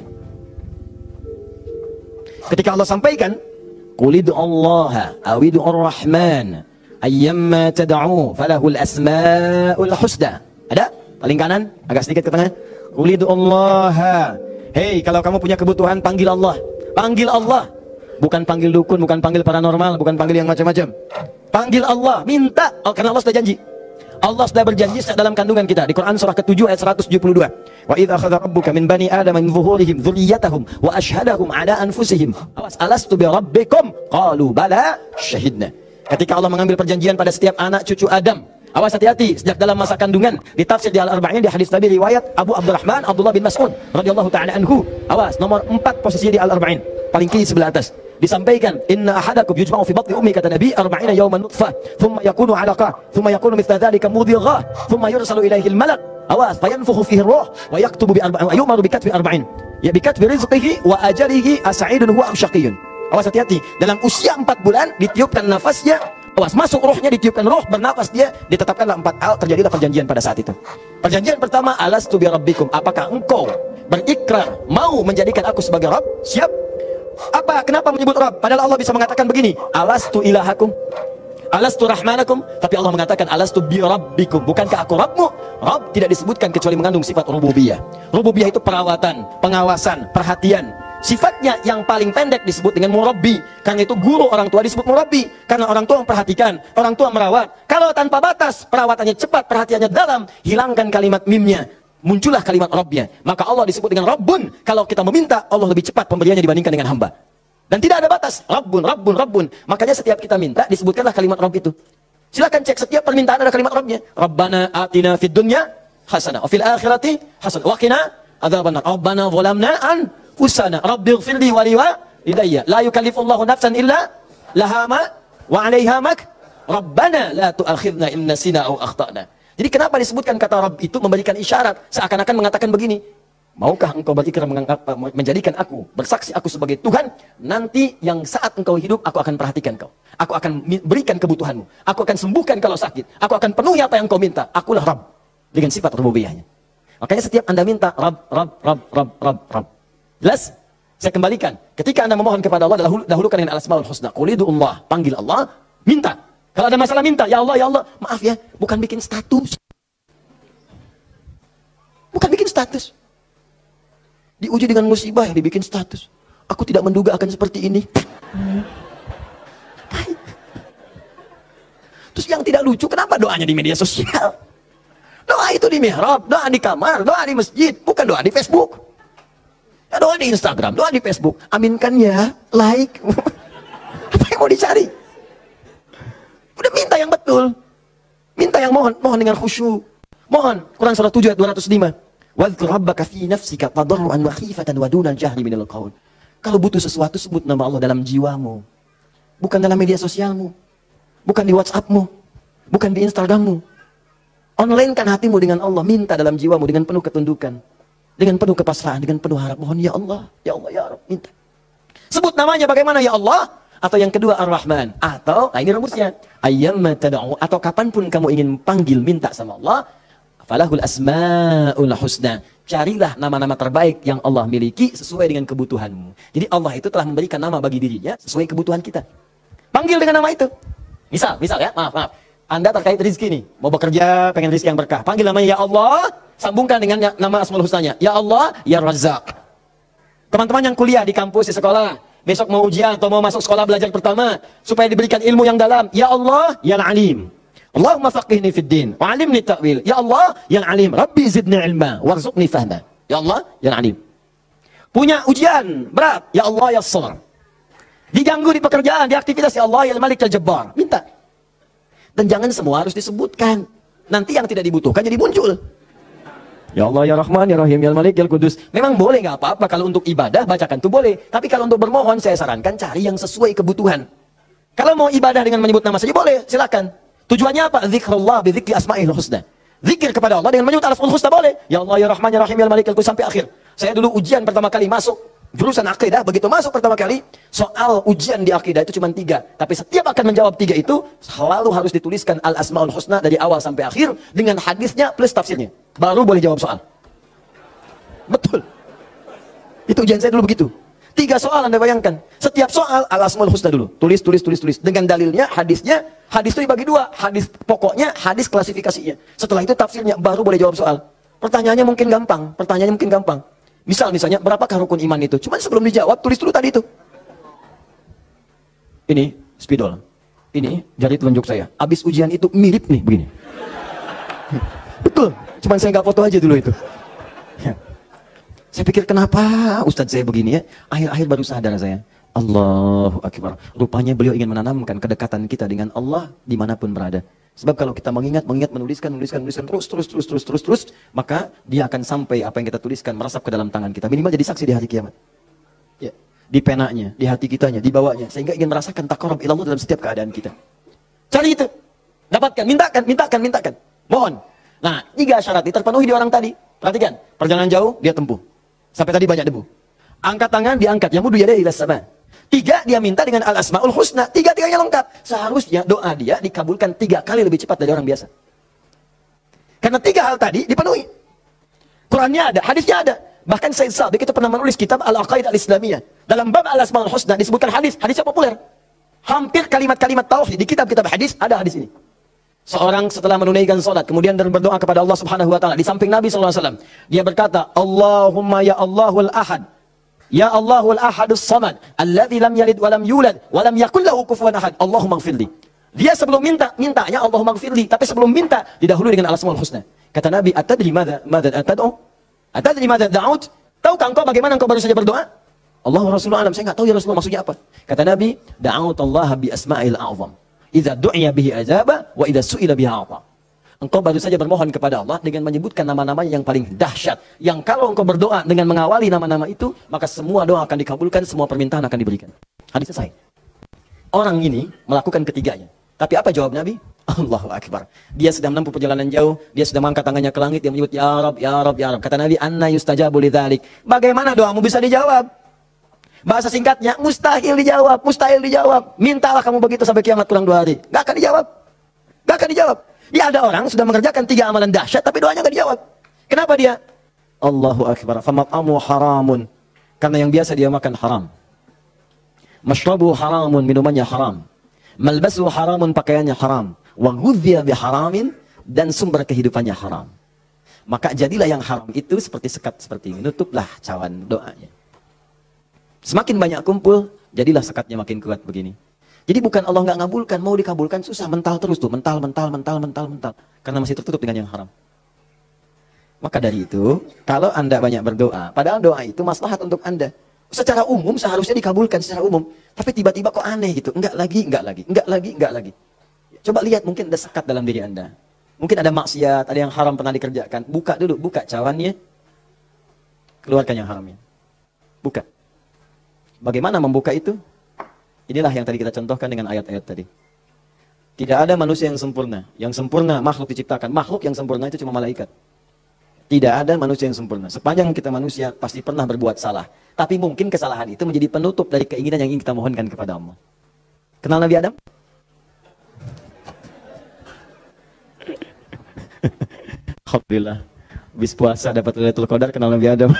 Ketika Allah sampaikan, Qul id'ullaha awid'ur rahman ayyamma tad'u falahul asmaul husna. Ada? Paling kanan, agak sedikit ke tengah. Qul id'ullaha. Hei, kalau kamu punya kebutuhan, panggil Allah. Panggil Allah. Bukan panggil dukun, bukan panggil paranormal, bukan panggil yang macam-macam. Panggil Allah, minta. Oh, karena Allah sudah janji. Allah sudah berjanji dalam kandungan kita di Quran surah ke-7 ayat 172. Wa idza akhadha rabbuka min bani adama min zuhurihim dzurriyyatahum wa ashhadahum ala anfusihim alastu bi rabbikum qalu bala syahidna. Ketika Allah mengambil perjanjian pada setiap anak cucu Adam, awas hati-hati sejak dalam masa kandungan. Di tafsir di Al-Arba'in di hadis Nabi riwayat Abu Abdurrahman Abdullah bin Mas'ud radhiyallahu taala anhu. Awas, nomor 4 posisi di Al-Arba'in, paling kiri sebelah atas. Disampaikan, inna ahadakum yujma'u fi batni ummi kata Nabi 40 yawman nutfah, thumma yakunu 'alaqah, thumma yakunu mithla dhalika mudghah, thumma yursalu ilaihi al-malak. Awas, fayanfukhu fihi ar-ruh wa yaktubu bi arba'in, yu'maru bi katbi arba'in. Ya bi katbi rizqihi wa ajalihi as'idun huwa am syaqiyyun. Awas hati-hati, dalam usia 4 bulan ditiupkan nafasnya, awas, masuk rohnya, ditiupkan roh, bernafas dia, ditetapkanlah 4 hal, terjadilah perjanjian pada saat itu. Perjanjian pertama, alastu bi rabbikum, apakah engkau berikrar mau menjadikan aku sebagai Rabb? Siap. Apa? Kenapa menyebut Rabb? Padahal Allah bisa mengatakan begini, alastu ilahakum, alastu rahmanakum, tapi Allah mengatakan alastu bi rabbikum, bukankah aku Rabbmu? Rabb tidak disebutkan kecuali mengandung sifat rububiyah. Rububiyah itu perawatan, pengawasan, perhatian. Sifatnya yang paling pendek disebut dengan murabbi. Karena itu guru orang tua disebut murabbi, karena orang tua memperhatikan, orang tua merawat. Kalau tanpa batas, perawatannya cepat, perhatiannya dalam, hilangkan kalimat mimnya, muncullah kalimat rabbnya. Maka Allah disebut dengan Rabbun. Kalau kita meminta, Allah lebih cepat pemberiannya dibandingkan dengan hamba. Dan tidak ada batas. Rabbun, Rabbun, Rabbun. Makanya setiap kita minta, disebutkanlah kalimat Rabb itu. Silakan cek, setiap permintaan ada kalimat Rabbnya. Rabbana atina fid dunya hasanah, wa fil akhirati hasanah, wa qina adzabannar. Rabbana zalamna anfusana, rabbighfirli wa liwalidayya. La yukallifullahu nafsan illa laha ma wa 'alaiha mak. Rabbana la tu'akhidna in nasina aw akhtana. Jadi kenapa disebutkan kata Rabb itu memberikan isyarat, seakan-akan mengatakan begini, maukah engkau berikrar menjadikan aku, bersaksi aku sebagai Tuhan, nanti yang saat engkau hidup, aku akan perhatikan kau. Aku akan berikan kebutuhanmu. Aku akan sembuhkan kalau sakit. Aku akan penuhi apa yang kau minta. Akulah Rabb. Dengan sifat rububiyahnya. Makanya setiap Anda minta, Rabb, Rabb, Rabb, Rabb, Rabb, Rabb. Jelas? Saya kembalikan. Ketika Anda memohon kepada Allah, dahulukan dengan al-asmaul husna. Qulidullah, panggil Allah, minta. Kalau ada masalah minta, ya Allah, maaf ya, bukan bikin status. Bukan bikin status. Diuji dengan musibah yang dibikin status. Aku tidak menduga akan seperti ini. Terus yang tidak lucu, kenapa doanya di media sosial? Doa itu di mihrab, doa di kamar, doa di masjid, bukan doa di Facebook. Ya, doa di Instagram, doa di Facebook. Aminkan ya, like. Apa yang mau dicari? Udah minta yang betul. Minta yang mohon dengan khusyuk. Mohon. Quran surah 7 ayat 205. Wadhkur rabbaka fi nafsika tadarruan wa khifatan wa dunal jahri minal qaul. Kalau butuh sesuatu, sebut nama Allah dalam jiwamu. Bukan dalam media sosialmu. Bukan di WhatsAppmu. Bukan di Instagrammu. Online-kan hatimu dengan Allah. Minta dalam jiwamu dengan penuh ketundukan. Dengan penuh kepasrahan, dengan penuh harap. Mohon ya Allah, ya Rabb, minta. Sebut namanya bagaimana ya Allah? Atau yang kedua Ar-Rahman. Atau, nah ini rumusnya. Ayyamma tada'u. Atau kapanpun kamu ingin panggil, minta sama Allah. Falahul asma'ul husna. Carilah nama-nama terbaik yang Allah miliki sesuai dengan kebutuhanmu. Jadi Allah itu telah memberikan nama bagi dirinya sesuai kebutuhan kita. Panggil dengan nama itu. Misal ya, maaf. Anda terkait rezeki nih. Mau bekerja, pengen rezeki yang berkah. Panggil namanya ya Allah. Sambungkan dengan nama asmaul husnanya. Ya Allah, ya Razzaq. Teman-teman yang kuliah di kampus, di sekolah. Besok mau ujian atau mau masuk sekolah belajar pertama. Supaya diberikan ilmu yang dalam. Ya Allah, ya Alim. Allahumma faqihni fid din. Wa'alimni ta'wil. Ya Allah, ya Alim. Rabbi zidni ilma. Warzuqni fahma. Ya Allah, ya Alim. Punya ujian berat. Ya Allah, ya Sabr. Diganggu di pekerjaan, di aktivitas. Ya Allah, ya Malik, ya Jabbar. Minta. Dan jangan semua harus disebutkan. Nanti yang tidak dibutuhkan jadi muncul. Ya Allah, ya Rahman, ya Rahim, ya Malik, ya Kudus. Memang boleh, nggak apa-apa. Kalau untuk ibadah, bacakan itu boleh. Tapi kalau untuk bermohon, saya sarankan cari yang sesuai kebutuhan. Kalau mau ibadah dengan menyebut nama saja, boleh, silakan. Tujuannya apa? Zikrullah bidzikri asma'il husna. Zikir kepada Allah dengan menyebut al-asmaul husna boleh. Ya Allah, ya Rahman, ya Rahim, ya Malik, ya Kudus, sampai akhir. Saya dulu ujian pertama kali masuk jurusan akidah, begitu masuk pertama kali, soal ujian di akidah itu cuma 3. Tapi setiap akan menjawab 3 itu, selalu harus dituliskan al-asma'ul husna dari awal sampai akhir, dengan hadisnya plus tafsirnya. Baru boleh jawab soal. Betul. Itu ujian saya dulu begitu. 3 soal Anda bayangkan. Setiap soal al-asma'ul husna dulu. Tulis. Dengan dalilnya, hadisnya. Hadis itu dibagi 2. Hadis pokoknya, hadis klasifikasinya. Setelah itu tafsirnya, baru boleh jawab soal. Pertanyaannya mungkin gampang. Misalnya, berapakah rukun iman itu? Cuman sebelum dijawab, tulis dulu tadi itu. Ini, spidol. Ini, jari telunjuk saya. Habis ujian itu mirip nih, begini. Betul. Cuman saya nggak foto aja dulu itu. Saya pikir kenapa Ustadz saya begini ya. Akhir-akhir baru sadar saya. Allahu Akbar. Rupanya beliau ingin menanamkan kedekatan kita dengan Allah dimanapun berada. Sebab kalau kita mengingat, menuliskan terus, maka dia akan sampai apa yang kita tuliskan merasap ke dalam tangan kita. Minimal jadi saksi di hari kiamat. Ya. Di penanya, di hati kitanya, di bawahnya. Sehingga ingin merasakan taqarrub ila Allah dalam setiap keadaan kita. Cari itu. Dapatkan, mintakan. Mohon. Nah, 3 syarat itu terpenuhi di orang tadi. Perhatikan, perjalanan jauh dia tempuh. Sampai tadi banyak debu. Angkat tangan, diangkat. Yamudu yadayhi ilas sama. 3 dia minta dengan al-asmaul husna, 3-tiganya lengkap. Seharusnya doa dia dikabulkan 3 kali lebih cepat dari orang biasa. Karena 3 hal tadi dipenuhi. Qurannya ada, hadisnya ada. Bahkan Sayyid Sabiq itu pernah menulis kitab Al-Aqaidah Al-Islamiyah. Dalam bab al-asmaul husna disebutkan hadisnya populer. Hampir kalimat-kalimat tauhid di kitab-kitab hadis ada hadis ini. Seorang setelah menunaikan salat kemudian berdoa kepada Allah Subhanahu wa taala di samping Nabi sallallahu alaihi wasallam, dia berkata, "Allahumma ya Allahul Ahad, ya Allahul Ahadus Samad, alladzi lam yalid wa lam yulad wa lam yakul lahu kufuwan ahad, Allahumma ighfirli." Dia sebelum mintanya Allahumma ighfirli, tapi sebelum minta didahului dengan al-asmaul husna. Kata Nabi, "Atadri madza tad'u? Atadri madza da'ut?" Tahukah engkau bagaimana engkau baru saja berdoa? Allah wa Rasulullah alam, saya enggak tahu ya Rasulullah maksudnya apa. Kata Nabi, "Da'utallaha bi asma'il a'zam. Idza du'iya bihi ajaba wa idza su'ila biha a'ta." Engkau baru saja bermohon kepada Allah dengan menyebutkan nama-nama yang paling dahsyat. Yang kalau engkau berdoa dengan mengawali nama-nama itu, maka semua doa akan dikabulkan, semua permintaan akan diberikan. Hadis selesai. Orang ini melakukan ketiganya. Tapi apa jawab Nabi? Allahu Akbar. Dia sudah menempuh perjalanan jauh, dia sudah mengangkat tangannya ke langit, dia menyebut ya Rab, ya Rab, ya Rab. Kata Nabi, "Anna yustajabu lidzalik." Bagaimana doamu bisa dijawab? Bahasa singkatnya, mustahil dijawab, mustahil dijawab. Mintalah kamu begitu sampai kiamat kurang 2 hari. Gak akan dijawab. Gak akan dijawab. Dia ada orang sudah mengerjakan 3 amalan dahsyat, tapi doanya gak dijawab. Kenapa dia? Allahu Akbar. Famat'amu haramun. Karena yang biasa dia makan haram. Mashrabu haramun, minumannya haram. Malbasu haramun, pakaiannya haram. Wa ghudhiya biharamin, dan sumber kehidupannya haram. Maka jadilah yang haram itu seperti sekat seperti ini. Tutuplah cawan doanya. Semakin banyak kumpul, jadilah sekatnya makin kuat begini. Jadi bukan Allah nggak ngabulkan, mau dikabulkan susah, mental terus tuh, mental. Karena masih tertutup dengan yang haram. Maka dari itu, kalau Anda banyak berdoa, padahal doa itu maslahat untuk Anda. Secara umum seharusnya dikabulkan secara umum. Tapi tiba-tiba kok aneh gitu, enggak lagi. Coba lihat, mungkin ada sekat dalam diri Anda. Mungkin ada maksiat, ada yang haram pernah dikerjakan. Buka dulu, buka cawannya. Keluarkan yang haramnya. Buka. Bagaimana membuka itu? Inilah yang tadi kita contohkan dengan ayat-ayat tadi. Tidak ada manusia yang sempurna. Yang sempurna makhluk diciptakan. Makhluk yang sempurna itu cuma malaikat. Tidak ada manusia yang sempurna. Sepanjang kita manusia pasti pernah berbuat salah. Tapi mungkin kesalahan itu menjadi penutup dari keinginan yang ingin kita mohonkan kepada Allah. Kenal Nabi Adam? Alhamdulillah. Habis puasa dapat Lailatul Qadar, kenal Nabi Adam.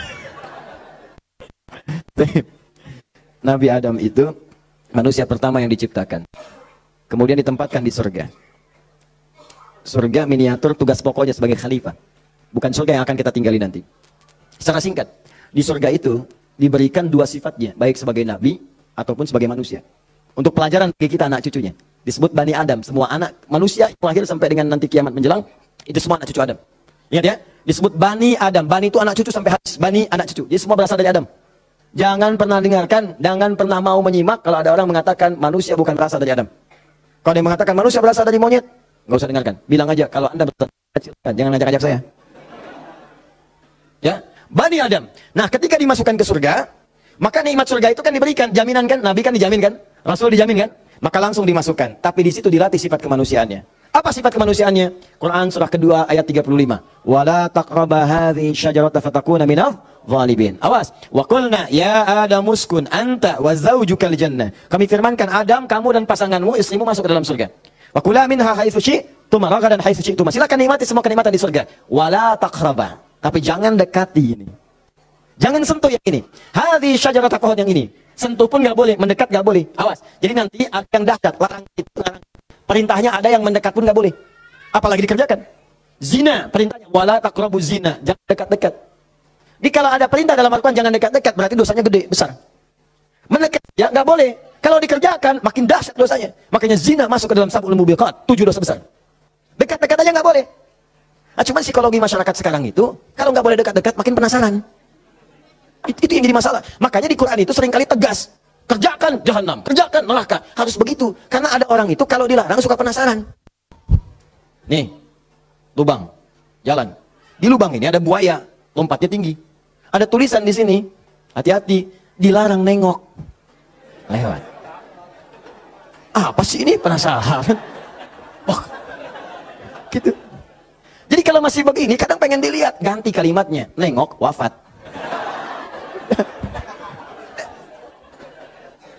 Nabi Adam itu manusia pertama yang diciptakan. Kemudian ditempatkan di surga. Surga miniatur, tugas pokoknya sebagai khalifah. Bukan surga yang akan kita tinggali nanti. Secara singkat, di surga itu diberikan 2 sifatnya, baik sebagai nabi ataupun sebagai manusia. Untuk pelajaran bagi kita anak cucunya. Disebut Bani Adam, semua anak manusia yang lahir sampai dengan nanti kiamat menjelang, itu semua anak cucu Adam. Ingat ya, disebut Bani Adam. Bani itu anak cucu sampai habis, Bani anak cucu. Jadi semua berasal dari Adam. Jangan pernah dengarkan, jangan pernah mau menyimak kalau ada orang mengatakan manusia bukan berasal dari Adam. Kalau dia mengatakan manusia berasal dari monyet, nggak usah dengarkan. Bilang aja, kalau Anda berasal, jangan ajak-ajak saya. Ya, Bani Adam. Nah, ketika dimasukkan ke surga, maka nikmat surga itu kan diberikan, jaminan kan, Nabi kan dijamin kan, Rasul dijamin kan, maka langsung dimasukkan. Tapi di situ dilatih sifat kemanusiaannya. Apa sifat kemanusiaannya? Quran surah kedua ayat 35. Wala taqraba hadhihi syajarata fatakuna minadh zalimin. Awas. Wa qulna ya Adam uskun anta wa zawjukal jannah. Kami firmankan, Adam, kamu dan pasanganmu, istrimu masuk ke dalam surga. Wa kula minha haitsu syi'tum ragadan haitsu syi'tum. Silakan nikmati semua kenikmatan di surga. Wala taqraba. Tapi jangan dekati ini. Jangan sentuh yang ini. Hadhihi syajarata, pohon yang ini. Sentuh pun nggak boleh, mendekat nggak boleh. Awas. Jadi nanti ada yang dahsyat, larang itu, larang. Perintahnya ada yang mendekat pun nggak boleh. Apalagi dikerjakan. Zina, perintahnya wala taqrabu zina, jangan dekat-dekat. Jadi kalau ada perintah dalam Al-Quran jangan dekat-dekat, berarti dosanya gede, besar. Mendekat ya nggak boleh. Kalau dikerjakan makin dahsyat dosanya. Makanya zina masuk ke dalam sab'ul mubiqat, 7 dosa besar. Dekat-dekat aja nggak boleh. Nah, cuman psikologi masyarakat sekarang itu kalau nggak boleh dekat-dekat makin penasaran. Itu yang jadi masalah. Makanya di Quran itu seringkali tegas. Kerjakan jahanam, kerjakan neraka. Harus begitu. Karena ada orang itu kalau dilarang suka penasaran. Nih, lubang, jalan. Di lubang ini ada buaya, lompatnya tinggi. Ada tulisan di sini, hati-hati, dilarang nengok. Lewat. Apa sih ini? Penasaran. Oh, gitu. Jadi kalau masih begini, kadang pengen dilihat. Ganti kalimatnya, nengok, wafat.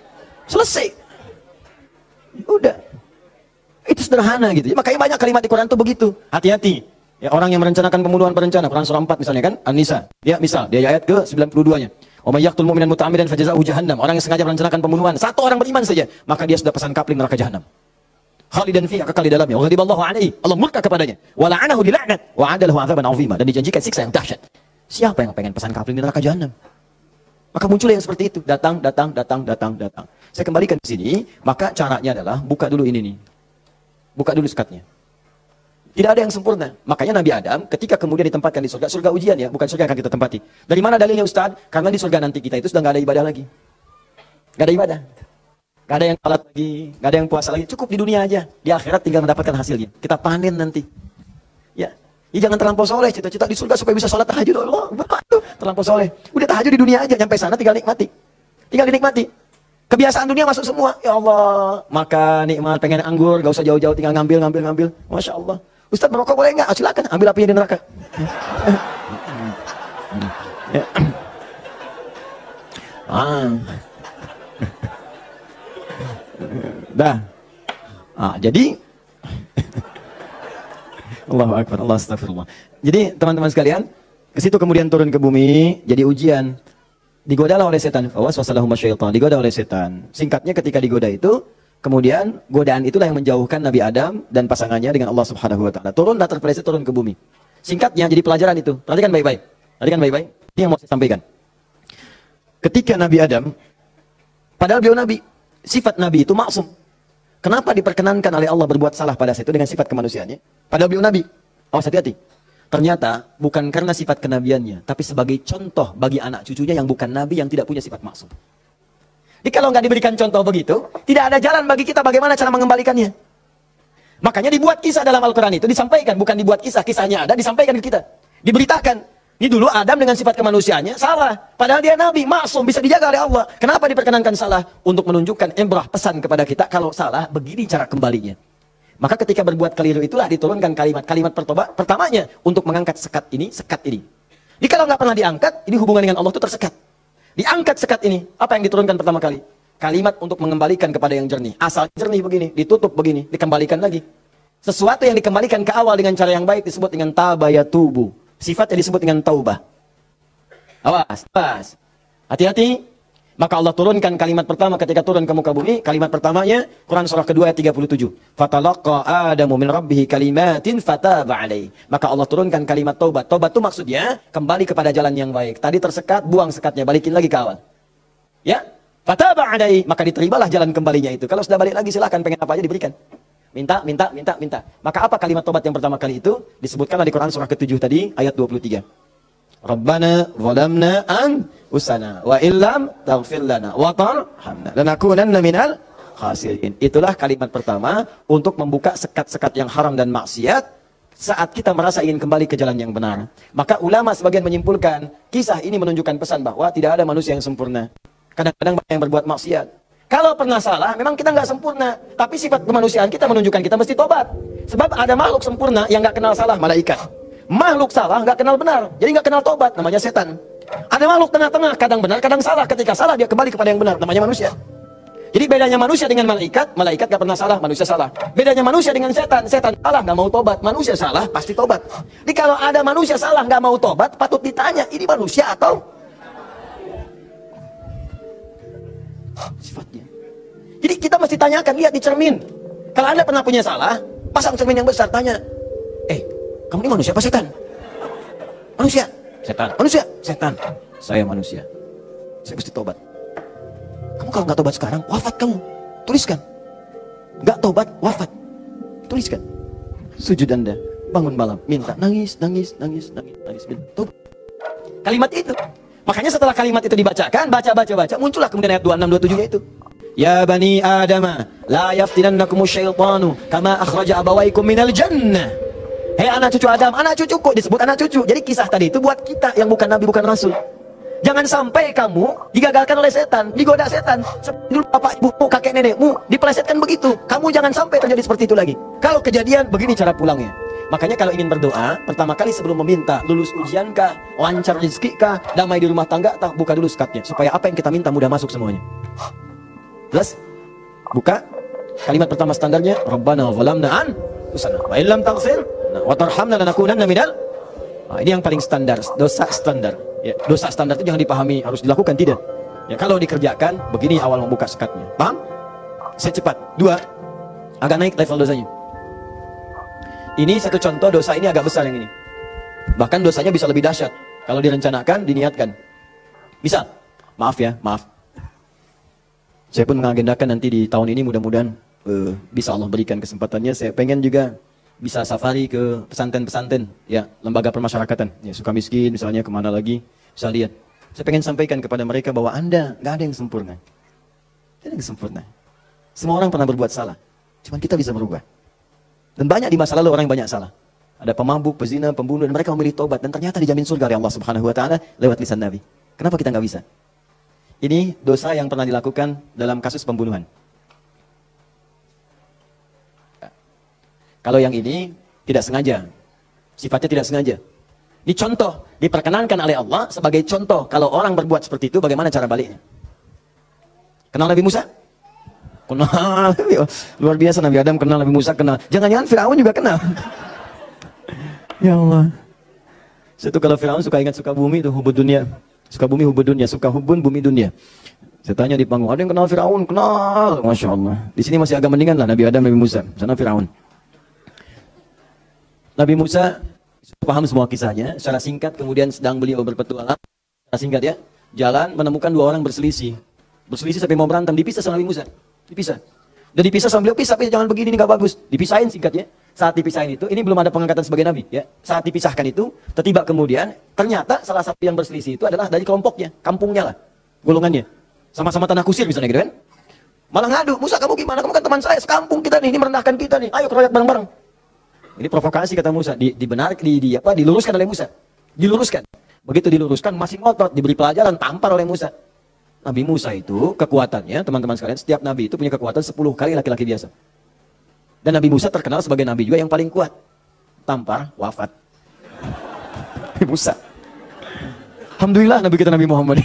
Selesai. Udah. Itu sederhana gitu. Makanya banyak kalimat di Quran tuh begitu. Hati-hati. Ya, orang yang merencanakan pembunuhan berencana, Quran surah 4 misalnya kan, An-Nisa. Ya, misal, dia ayat ke 92-nya. Wa may yaqtul mu'minan muta'ammidan fajaza'uhu jahannam. Orang yang sengaja merencanakan pembunuhan, satu orang beriman saja, maka dia sudah pesan kapling neraka jahanam. Khalidan fiha, kekal di dalamnya. Wa ghadiballahu alaihi. Allah murka kepadanya. Wa la'anahu dila'nat wa 'adalahu 'adzaban 'azima, dan dijanjikan siksa yang dahsyat. Siapa yang pengen pesan kapling di neraka jahanam? Maka muncul yang seperti itu, datang. Saya kembalikan ke sini, maka caranya adalah buka dulu ini nih. Buka dulu sekatnya. Tidak ada yang sempurna. Makanya Nabi Adam ketika kemudian ditempatkan di surga ujian ya, bukan surga yang akan kita tempati. Dari mana dalilnya Ustaz? Karena di surga nanti kita itu sudah nggak ada ibadah lagi. Nggak ada ibadah. Nggak ada yang salat lagi, nggak ada yang puasa lagi. Cukup di dunia aja. Di akhirat tinggal mendapatkan hasilnya. Kita panen nanti. Ya. Ya jangan terlampau soleh, cita-cita di surga supaya bisa sholat tahajud. Allah, tuh, terlampau soleh. Udah tahajud di dunia aja, nyampe sana tinggal nikmati. Tinggal dinikmati. Kebiasaan dunia masuk semua. Ya Allah, makan nikmat, pengen anggur, gak usah jauh-jauh, tinggal ngambil. Masya Allah. Ustaz merokok boleh nggak? Silakan, ambil apinya di neraka. Dah. Jadi Allahu Akbar, Allah astagfirullah. Jadi teman-teman sekalian, ke situ kemudian turun ke bumi, jadi ujian. Digodalah oleh setan. Waswasalahum syaitan, digoda oleh setan. Singkatnya ketika digoda itu, kemudian godaan itulah yang menjauhkan Nabi Adam dan pasangannya dengan Allah Subhanahu wa taala. Turunlah terpeleset turun ke bumi. Singkatnya jadi pelajaran itu. Perhatikan baik-baik. Ini yang mau saya sampaikan. Ketika Nabi Adam, padahal beliau nabi, sifat nabi itu maksum. Kenapa diperkenankan oleh Allah berbuat salah pada saat itu dengan sifat kemanusiaannya? Padahal beliau nabi. Awas hati-hati. Ternyata bukan karena sifat kenabiannya, tapi sebagai contoh bagi anak cucunya yang bukan nabi, yang tidak punya sifat maksum. Jadi kalau nggak diberikan contoh begitu, tidak ada jalan bagi kita bagaimana cara mengembalikannya. Makanya dibuat kisah dalam Al-Quran itu, disampaikan. Bukan dibuat kisah, kisahnya ada, disampaikan ke kita. Diberitakan. Ini dulu Adam dengan sifat kemanusiaannya salah. Padahal dia nabi, maksum, bisa dijaga oleh Allah. Kenapa diperkenankan salah? Untuk menunjukkan ibrah, pesan kepada kita, kalau salah, begini cara kembalinya. Maka ketika berbuat keliru itulah diturunkan kalimat pertamanya untuk mengangkat sekat ini. Jadi kalau nggak pernah diangkat, ini hubungan dengan Allah itu tersekat. Diangkat sekat ini, apa yang diturunkan pertama kali? Kalimat untuk mengembalikan kepada yang jernih. Asal jernih begini, ditutup begini, dikembalikan lagi. Sesuatu yang dikembalikan ke awal dengan cara yang baik disebut dengan tabayatubu. Sifatnya disebut dengan taubah. Awas. Hati-hati. Maka Allah turunkan kalimat pertama ketika turun ke muka bumi. Kalimat pertamanya, Quran surah kedua ayat 37. Fatalaqa Adamu min rabbihi kalimatin fataba alaih. Maka Allah turunkan kalimat taubat. Taubat itu maksudnya kembali kepada jalan yang baik. Tadi tersekat, buang sekatnya, balikin lagi ke awal. Ya, fataba alaih. Maka diterimalah jalan kembalinya itu. Kalau sudah balik lagi silahkan, pengen apa aja diberikan. Minta. Maka apa kalimat tobat yang pertama kali itu? Disebutkan di Quran surah ke-7 tadi, ayat 23. Rabbana zalamna anfusana wa illam taghfir lana wa tarhamna lanakunanna minal khasirin. Itulah kalimat pertama untuk membuka sekat-sekat yang haram dan maksiat saat kita merasa ingin kembali ke jalan yang benar. Maka ulama sebagian menyimpulkan, kisah ini menunjukkan pesan bahwa tidak ada manusia yang sempurna. Kadang-kadang banyak yang berbuat maksiat. Kalau pernah salah, memang kita nggak sempurna. Tapi sifat kemanusiaan kita menunjukkan kita mesti tobat. Sebab ada makhluk sempurna yang nggak kenal salah, malaikat. Makhluk salah nggak kenal benar, jadi nggak kenal tobat, namanya setan. Ada makhluk tengah-tengah, kadang benar, kadang salah. Ketika salah dia kembali kepada yang benar, namanya manusia. Jadi bedanya manusia dengan malaikat nggak pernah salah, manusia salah. Bedanya manusia dengan setan salah nggak mau tobat, manusia salah pasti tobat. Jadi kalau ada manusia salah nggak mau tobat, patut ditanya ini manusia atau sifatnya. Jadi kita mesti tanyakan, lihat di cermin. Kalau Anda pernah punya salah, pasang cermin yang besar, tanya, kamu ini manusia apa setan? Manusia. Setan. Manusia. Setan. Saya manusia. Saya mesti tobat. Kamu kalau nggak tobat sekarang, wafat kamu. Tuliskan. Nggak tobat, wafat. Tuliskan. Sujud Anda. Bangun malam. Minta. Nangis. Tobat. Kalimat itu. Makanya setelah kalimat itu dibacakan, baca. Muncullah kemudian ayat 26-27-nya itu. Ya bani Adama, la yaftinannakumus syaitanu kama akhraja abawaikum minal jannah. Hei anak cucu Adam, anak cucuku, disebut anak cucu. Jadi kisah tadi itu buat kita yang bukan nabi, bukan rasul. Jangan sampai kamu digagalkan oleh setan, digoda setan. Dulu bapak ibumu, kakek nenekmu dipelesetkan begitu. Kamu jangan sampai terjadi seperti itu lagi. Kalau kejadian begini cara pulangnya. Makanya kalau ingin berdoa, pertama kali sebelum meminta lulus ujian kah, lancar rezeki kah, damai di rumah tangga, buka dulu sekatnya supaya apa yang kita minta mudah masuk semuanya. Jelas? Buka. Kalimat pertama standarnya, Rabbana zalamna anfusana wa illam taghfir wa tarhamna lanakunanna minal. Nah, ini yang paling standar, dosa standar. Ya, dosa standar itu jangan dipahami harus dilakukan, tidak. Ya, kalau dikerjakan, begini awal membuka sekatnya. Paham? Saya cepat. 2, agak naik level dosanya. Ini satu contoh dosa ini agak besar yang ini. Bahkan dosanya bisa lebih dahsyat kalau direncanakan, diniatkan. Bisa. Maaf ya, maaf. Saya pun mengagendakan nanti di tahun ini mudah-mudahan bisa Allah berikan kesempatannya. Saya pengen juga bisa safari ke pesantren-pesantren, ya, lembaga permasyarakatan, ya, suka miskin misalnya, kemana lagi, bisa lihat. Saya pengen sampaikan kepada mereka bahwa Anda nggak ada yang sempurna. Tidak ada yang sempurna. Semua orang pernah berbuat salah. Cuman kita bisa berubah. Dan banyak di masa lalu orang yang banyak salah. Ada pemabuk, pezina, pembunuh, dan mereka memilih tobat. Dan ternyata dijamin surga oleh Allah Subhanahu Wa Taala lewat lisan Nabi. Kenapa kita nggak bisa? Ini dosa yang pernah dilakukan dalam kasus pembunuhan. Kalau yang ini tidak sengaja, sifatnya tidak sengaja. Ini contoh, diperkenankan oleh Allah sebagai contoh. Kalau orang berbuat seperti itu, bagaimana cara baliknya? Kenal Nabi Musa? Kenal. Luar biasa, Nabi Adam kenal, Nabi Musa kenal. Jangan-jangan Firaun juga kenal. Ya Allah. Saya tuh kalau Firaun suka ingat suka bumi itu, hubud dunia. Suka bumi, hubud dunia. Suka hubun, bumi dunia. Saya tanya di panggung, ada yang kenal Firaun? Kenal. Masya Allah. Di sini masih agak mendingan lah, Nabi Adam, Nabi Musa. Sana Firaun. Nabi Musa paham semua kisahnya. Secara singkat, kemudian sedang beliau berpetualang. Secara singkat ya, jalan menemukan 2 orang berselisih. Berselisih sampai mau berantem, dipisah sama Nabi Musa. Dipisah. Dan dipisah sama beliau, pisah, jangan begini, ini gak bagus. Dipisahin singkatnya. Saat dipisahin itu, ini belum ada pengangkatan sebagai Nabi. Ya. Saat dipisahkan itu, tiba kemudian, ternyata salah satu yang berselisih itu adalah dari kelompoknya, kampungnya lah, golongannya. Sama-sama tanah kusir misalnya gitu kan. Malah ngadu, Musa kamu gimana? Kamu kan teman saya, sekampung kita nih, ini merendahkan kita nih. Ayo keroyak bareng-bareng. Ini provokasi kata Musa, diluruskan oleh Musa. Diluruskan. Begitu diluruskan, masih ngotot, diberi pelajaran, tampar oleh Musa. Nabi Musa itu kekuatannya, teman-teman sekalian, setiap Nabi itu punya kekuatan 10 kali laki-laki biasa. Dan Nabi Musa terkenal sebagai Nabi juga yang paling kuat. Tampar, wafat. Nabi Musa. Alhamdulillah Nabi kita Nabi Muhammad.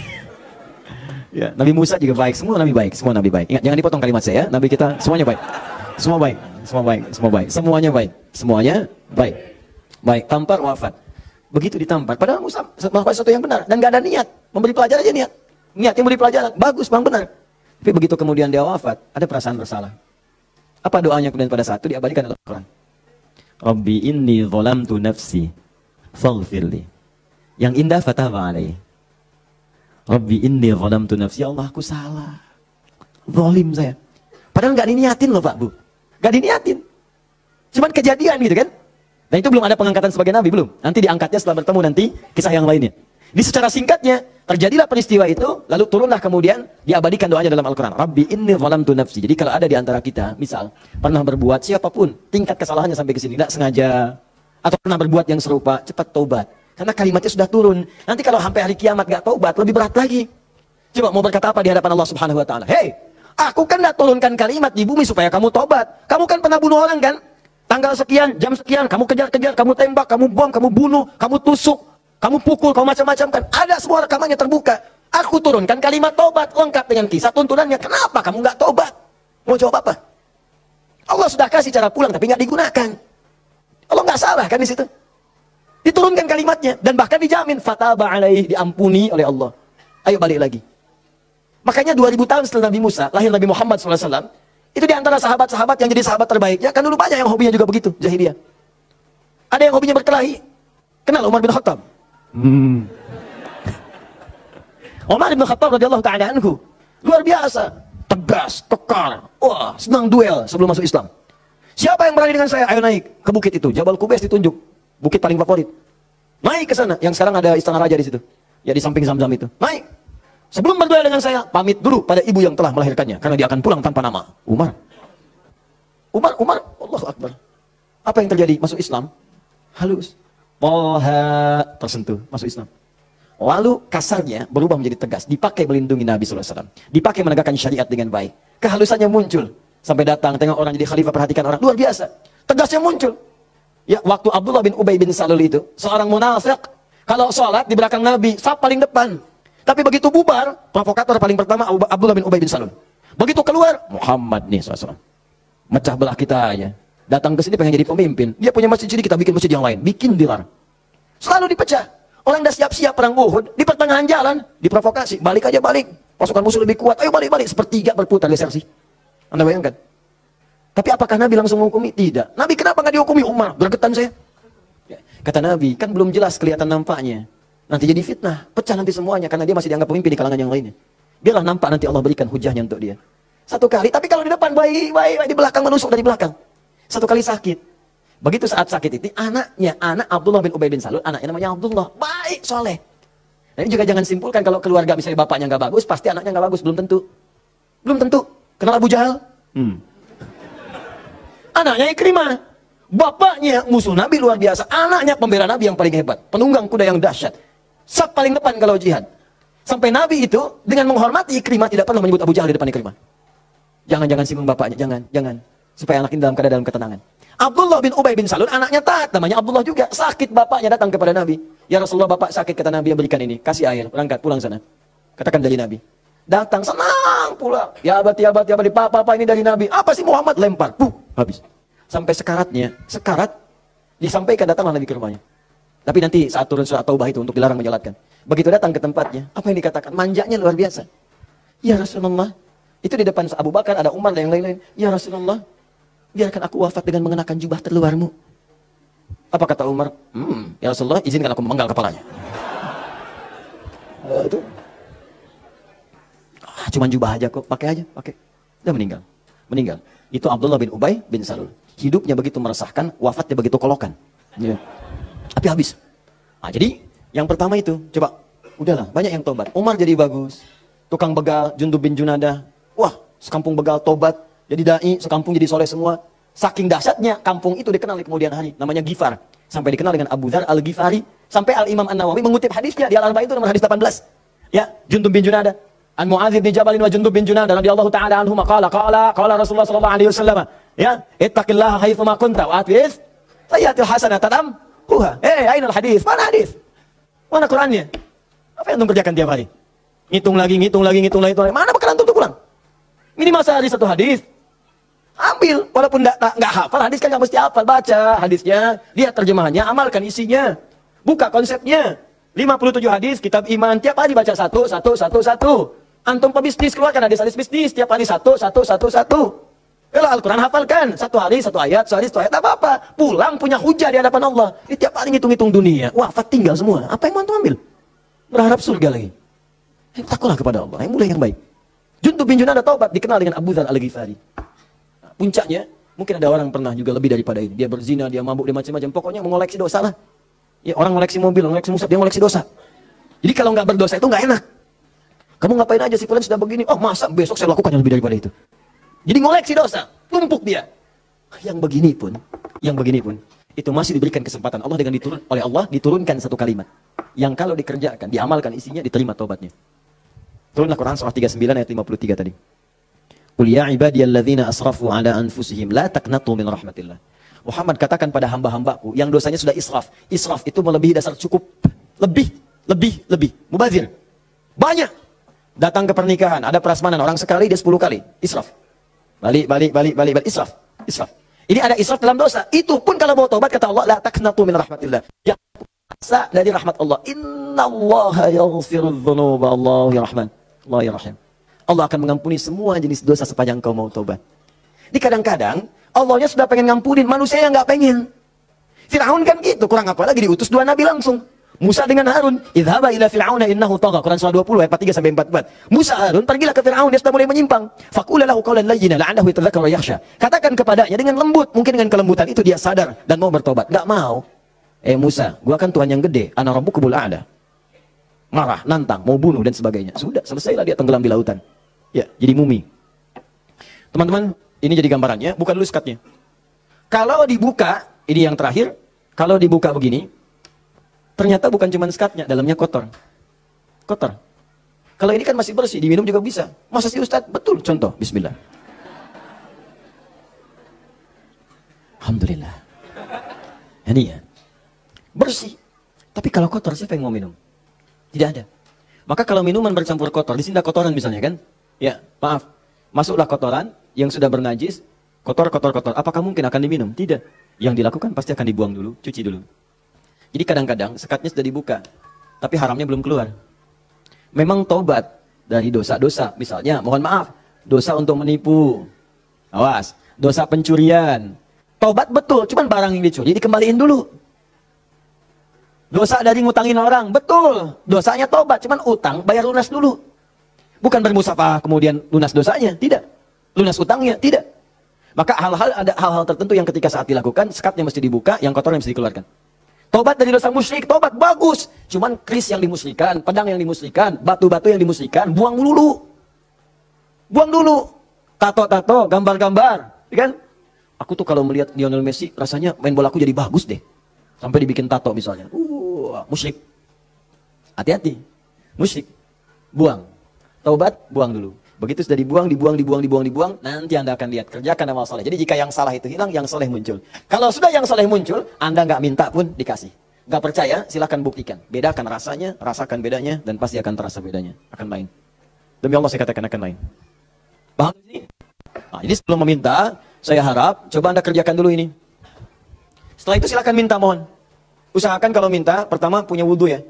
Ya, Nabi Musa juga baik, semua Nabi baik, semua Nabi baik. Ingat, jangan dipotong kalimat saya, Nabi kita semuanya baik. Semua baik, semua baik, semua baik. Semuanya baik, semuanya baik. Baik, tampar, wafat. Begitu ditampar, padahal Musa melakukan sesuatu yang benar. Dan gak ada niat, memberi pelajaran aja niat. Niat yang beri pelajaran, bagus, bang, benar. Tapi begitu kemudian dia wafat, ada perasaan bersalah. Apa doanya kemudian pada saat itu diabadikan dalam Al-Quran? Rabbi inni zalamtu nafsi, faghfirli. Yang indah fataba alaih. Rabbi inni zalamtu nafsi, ya Allah aku salah. Zalim saya. Padahal nggak diniatin loh Pak Bu. Nggak diniatin. Cuman kejadian gitu kan. Dan itu belum ada pengangkatan sebagai Nabi, belum. Nanti diangkatnya setelah bertemu nanti kisah yang lainnya. Ini secara singkatnya, terjadilah peristiwa itu, lalu turunlah kemudian diabadikan doanya dalam Al-Quran. Rabbi inni zalamtu nafsi. Jadi kalau ada di antara kita, misal, pernah berbuat siapapun, tingkat kesalahannya sampai ke sini, tidak sengaja, atau pernah berbuat yang serupa, cepat taubat. Karena kalimatnya sudah turun. Nanti kalau sampai hari kiamat gak taubat, lebih berat lagi. Coba mau berkata apa di hadapan Allah Subhanahu Wa Taala? Hei, aku kan gak turunkan kalimat di bumi supaya kamu taubat. Kamu kan pernah bunuh orang kan? Tanggal sekian, jam sekian, kamu kejar-kejar, kamu tembak, kamu bom, kamu bunuh, kamu tusuk, kamu pukul, kamu macam-macam kan. Ada semua rekamannya terbuka. Aku turunkan kalimat tobat lengkap dengan kisah tuntunannya. Kenapa kamu nggak tobat? Mau jawab apa? Allah sudah kasih cara pulang tapi nggak digunakan. Allah nggak salah kan di situ. Diturunkan kalimatnya dan bahkan dijamin fataba alaih, diampuni oleh Allah. Ayo balik lagi. Makanya 2000 tahun setelah Nabi Musa, lahir Nabi Muhammad SAW. Itu di antara sahabat-sahabat yang jadi sahabat terbaiknya. Kan dulu banyak yang hobinya juga begitu, jahiliyah. Ada yang hobinya berkelahi. Kenal Umar bin Khattab? Umar bin Khattab radhiyallahu ta'ala anhu. Luar biasa. Tegas, kekar. Wah, senang duel sebelum masuk Islam. Siapa yang berani dengan saya? Ayo naik ke bukit itu. Jabal Qubais ditunjuk. Bukit paling favorit. Naik ke sana. Yang sekarang ada istana raja di situ. Ya di samping Zam-Zam itu. Naik. Sebelum berduel dengan saya, pamit dulu pada ibu yang telah melahirkannya. Karena dia akan pulang tanpa nama. Umar, Allahu Akbar. Apa yang terjadi? Masuk Islam. Halus. Toha, tersentuh. Masuk Islam. Lalu kasarnya berubah menjadi tegas. Dipakai melindungi Nabi SAW. Dipakai menegakkan syariat dengan baik. Kehalusannya muncul. Sampai datang, tengok orang jadi khalifah, perhatikan orang. Luar biasa. Tegasnya muncul. Ya, waktu Abdullah bin Ubay bin Salul itu, seorang munafik, kalau sholat di belakang Nabi, saf paling depan. Tapi begitu bubar, provokator paling pertama Abdullah bin Ubay bin Salul. Begitu keluar, Muhammad nih SAW. Mecah belah kita aja. Datang ke sini pengen jadi pemimpin. Dia punya masjid sini, kita bikin masjid yang lain. Bikin dilarang. Selalu dipecah. Orang udah siap-siap perang Uhud, di pertengahan jalan, diprovokasi. Balik aja balik. Pasukan musuh lebih kuat. Ayo balik-balik. Sepertiga berputar desersi. Anda bayangkan? Tapi apakah Nabi langsung menghukumi? Tidak. Nabi kenapa nggak dihukumi? Umar, gergetan saya. Kata Nabi, kan belum jelas kelihatan nampaknya. Nanti jadi fitnah. Pecah nanti semuanya. Karena dia masih dianggap pemimpin di kalangan yang lainnya. Biarlah nampak nanti Allah berikan hujahnya untuk dia. Satu kali, tapi kalau di depan baik, di belakang menusuk dari belakang. Satu kali sakit. Begitu saat sakit itu, anak Abdullah bin Ubay bin Salul, anaknya namanya Abdullah, baik, soleh. Nah, ini juga jangan simpulkan kalau keluarga misalnya bapaknya nggak bagus, pasti anaknya nggak bagus, belum tentu. Belum tentu. Kenal Abu Jahal? Anaknya Ikrimah. Bapaknya musuh Nabi luar biasa, anaknya pembela Nabi yang paling hebat, penunggang kuda yang dahsyat. Saf paling depan kalau jihad. Sampai Nabi itu dengan menghormati Ikrimah tidak pernah menyebut Abu Jahal di depan Ikrimah. Jangan singgung bapaknya, jangan. Supaya anak ini dalam ketenangan. Abdullah bin Ubay bin Salul, anaknya taat, namanya Abdullah juga. Sakit bapaknya datang kepada Nabi. Ya Rasulullah, bapak sakit, kata Nabi, berikan ini. Kasih air, berangkat, pulang sana. Katakan dari Nabi. Datang, senang pulang. Ya abadi, papa ini dari Nabi. Apa sih Muhammad? Lempar, habis. Sampai sekarat, disampaikan, datanglah Nabi ke rumahnya. Tapi nanti saat turun surat Taubah itu untuk dilarang menyolatkan. Begitu datang ke tempatnya, apa yang dikatakan? Manjanya luar biasa. Ya Rasulullah, itu di depan Abu Bakar, ada Umar dan yang lain-lain. Ya Rasulullah, biarkan aku wafat dengan mengenakan jubah terluarmu. Apa kata Umar? Ya Rasulullah, izinkan aku memenggal kepalanya. Itu. Cuman jubah aja kok, pakai. Udah meninggal. Itu Abdullah bin Ubay bin Salul. Hidupnya begitu meresahkan, wafatnya begitu kolokan. Ya. Tapi habis. Nah, jadi yang pertama itu, coba, udahlah, banyak yang tobat. Umar jadi bagus. Tukang begal, Jundub bin Junadah. Wah, sekampung begal tobat. Jadi dai, sekampung jadi soleh semua. Saking dahsyatnya, kampung itu dikenal di kemudian hari. Namanya Ghifar. Sampai dikenal dengan Abu Dzar al-Ghifari. Sampai Al-Imam An-Nawawi mengutip hadisnya di Al-Arba'in itu nomor hadis 18. Ya, Jundub bin Junadah. An Mu'adz bin Jabal wa Jundub bin Junadah radhiyallahu ta'ala anhuma qala Rasulullah sallallahu alaihi wasallam, ya, ittaqillaha haitsu ma kunta wa atbi'is sayyi'atil hasanata tamhuha. Ainal hadis? Mana hadis? Mana Qur'annya? Apa yang antum kerjakan tiap hari? Ngitung lagi. Mana bekal antum tuh pulang? Minimal sehari satu hadis. Ambil, walaupun enggak hafal hadis kan enggak mesti hafal, baca hadisnya, lihat terjemahannya, amalkan isinya. Buka konsepnya. 57 hadis kitab iman, tiap hari baca satu. Antum pebisnis, keluarkan hadis bisnis, tiap hari satu. Kalau Al-Quran hafalkan, satu hari satu ayat, tak apa-apa. Pulang punya hujah di hadapan Allah. Ini tiap hari ngitung-ngitung dunia. Wafat tinggal semua. Apa yang mau antum ambil? Berharap surga lagi. Takutlah kepada Allah. Mulai yang baik. Jundub bin Junadah taubat, dikenal dengan Abu Dzar al-Ghifari. Puncaknya, mungkin ada orang pernah juga lebih daripada ini. Dia berzina, dia mabuk, dia macam-macam. Pokoknya mengoleksi dosa lah. Ya, orang ngoleksi mobil, ngoleksi musab, dia ngoleksi dosa. Jadi kalau nggak berdosa itu nggak enak. Kamu ngapain aja si fulan sudah begini? Oh masa besok saya lakukan yang lebih daripada itu. Jadi ngoleksi dosa, tumpuk dia. Yang begini pun, itu masih diberikan kesempatan Allah dengan oleh Allah diturunkan satu kalimat. Yang kalau dikerjakan, diamalkan isinya, diterima taubatnya. Turunlah Quran surah 39 ayat 53 tadi. Qul ya ibadiyalladzina asrafu ala anfusihim la taqnatu min rahmatillah. Muhammad katakan pada hamba-hambaku yang dosanya sudah israf. Israf itu melebihi dasar cukup. Lebih. Mubazir. Banyak. Datang ke pernikahan, ada prasmanan, orang sekali dia 10 kali. Israf. Balik. Israf. Ini ada israf dalam dosa. Itu pun kalau mau taubat kata Allah, la taqnatu min rahmatillah. Yang puasa dari rahmat Allah. Innallaha yaghfirudz dzunuba, Allahu ya Rahman. Allah ya Rahim. Allah akan mengampuni semua jenis dosa sepanjang kau mau taubat. Di kadang-kadang Allahnya sudah pengen ngampunin, manusia yang nggak pengen. Fir'aun kan gitu, kurang apa lagi diutus 2 nabi langsung. Musa dengan Harun, idhaba ila fir'auna innahu tagha. Quran surah 20 ayat 43 sampai 44. Musa Harun pergilah ke Fir'aun, dia sudah mulai menyimpang. Faqula lahu qawlan layyinan la'allahu yatadhakkaru wa yakhsha. Katakan kepadanya dengan lembut, mungkin dengan kelembutan itu dia sadar dan mau bertobat. Enggak mau. Musa, gua kan Tuhan yang gede, ana rabbukul a'la. Marah, nantang, mau bunuh dan sebagainya. Sudah, selesailah dia tenggelam di lautan. Ya, jadi mumi. Teman-teman, ini jadi gambarannya, bukan dulu skatnya. Kalau dibuka, ini yang terakhir, kalau dibuka begini, ternyata bukan cuma skatnya, dalamnya kotor. Kotor. Kalau ini kan masih bersih, diminum juga bisa. Masa sih Ustaz? Betul, contoh. Bismillah. Alhamdulillah. Ini ya. Bersih. Tapi kalau kotor, siapa yang mau minum? Tidak ada. Maka kalau minuman bercampur kotor, di sini ada kotoran misalnya kan? Ya, maaf. Masuklah kotoran yang sudah bernajis, kotor. Apakah mungkin akan diminum? Tidak. Yang dilakukan pasti akan dibuang dulu, cuci dulu. Jadi kadang-kadang sekatnya sudah dibuka, tapi haramnya belum keluar. Memang taubat dari dosa-dosa, misalnya mohon maaf, dosa untuk menipu, awas, dosa pencurian, taubat betul, cuman barang yang dicuri dikembaliin dulu. Dosa dari ngutangin orang, betul, dosanya taubat, cuman utang bayar lunas dulu. Bukan bermusafah kemudian lunas dosanya, tidak. Lunas utangnya, tidak. Maka ada hal-hal tertentu yang ketika saat dilakukan, sekatnya mesti dibuka, yang kotor yang mesti dikeluarkan. Tobat dari dosa musyrik, tobat bagus. Cuman keris yang dimusyrikan, pedang yang dimusyrikan, batu-batu yang dimusyrikan, buang dulu. Buang dulu. Tato-tato, gambar-gambar. Kan? Aku tuh kalau melihat Lionel Messi, rasanya main bola aku jadi bagus deh. Sampai dibikin tato misalnya. Musyrik. Hati-hati. Musyrik. Buang. Taubat, buang dulu. Begitu sudah dibuang, nanti Anda akan lihat, kerjakan amal soleh. Jadi jika yang salah itu hilang, yang soleh muncul. Kalau sudah yang soleh muncul, Anda nggak minta pun dikasih. Nggak percaya, silahkan buktikan. Bedakan rasanya, rasakan bedanya, dan pasti akan terasa bedanya. Akan lain. Demi Allah saya katakan akan lain. Paham ini? Nah, ini sebelum meminta, saya harap, coba Anda kerjakan dulu ini. Setelah itu silahkan minta, mohon. Usahakan kalau minta, pertama punya wudhu ya.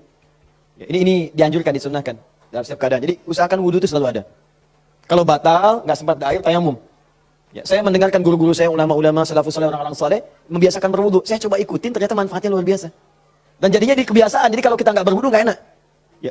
Ini dianjurkan, disunnahkan. Dalam setiap keadaan. Jadi usahakan wudhu itu selalu ada. Kalau batal, nggak sempat ada air, tayamum. Ya, saya mendengarkan guru-guru saya, ulama-ulama, salafus saleh, orang-orang saleh, membiasakan berwudu. Saya coba ikutin, ternyata manfaatnya luar biasa. Dan jadinya di kebiasaan, jadi kalau kita nggak berwudu, nggak enak. Ya,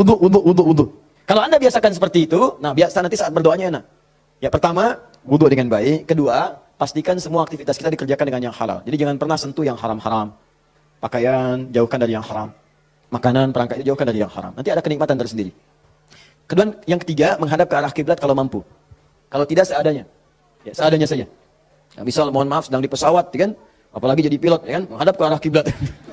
wudu. Kalau Anda biasakan seperti itu, nah biasa nanti saat berdoanya enak. Ya, pertama, wudu dengan baik. Kedua, pastikan semua aktivitas kita dikerjakan dengan yang halal. Jadi jangan pernah sentuh yang haram-haram. Pakaian, jauhkan dari yang haram. Makanan, perangkat, jauhkan dari yang haram. Nanti ada kenikmatan tersendiri. Kedua, yang ketiga, menghadap ke arah kiblat kalau mampu. Kalau tidak, seadanya. Ya, seadanya saja. Nah, misal, mohon maaf, sedang di pesawat, kan? Apalagi jadi pilot, kan? Menghadap ke arah kiblat.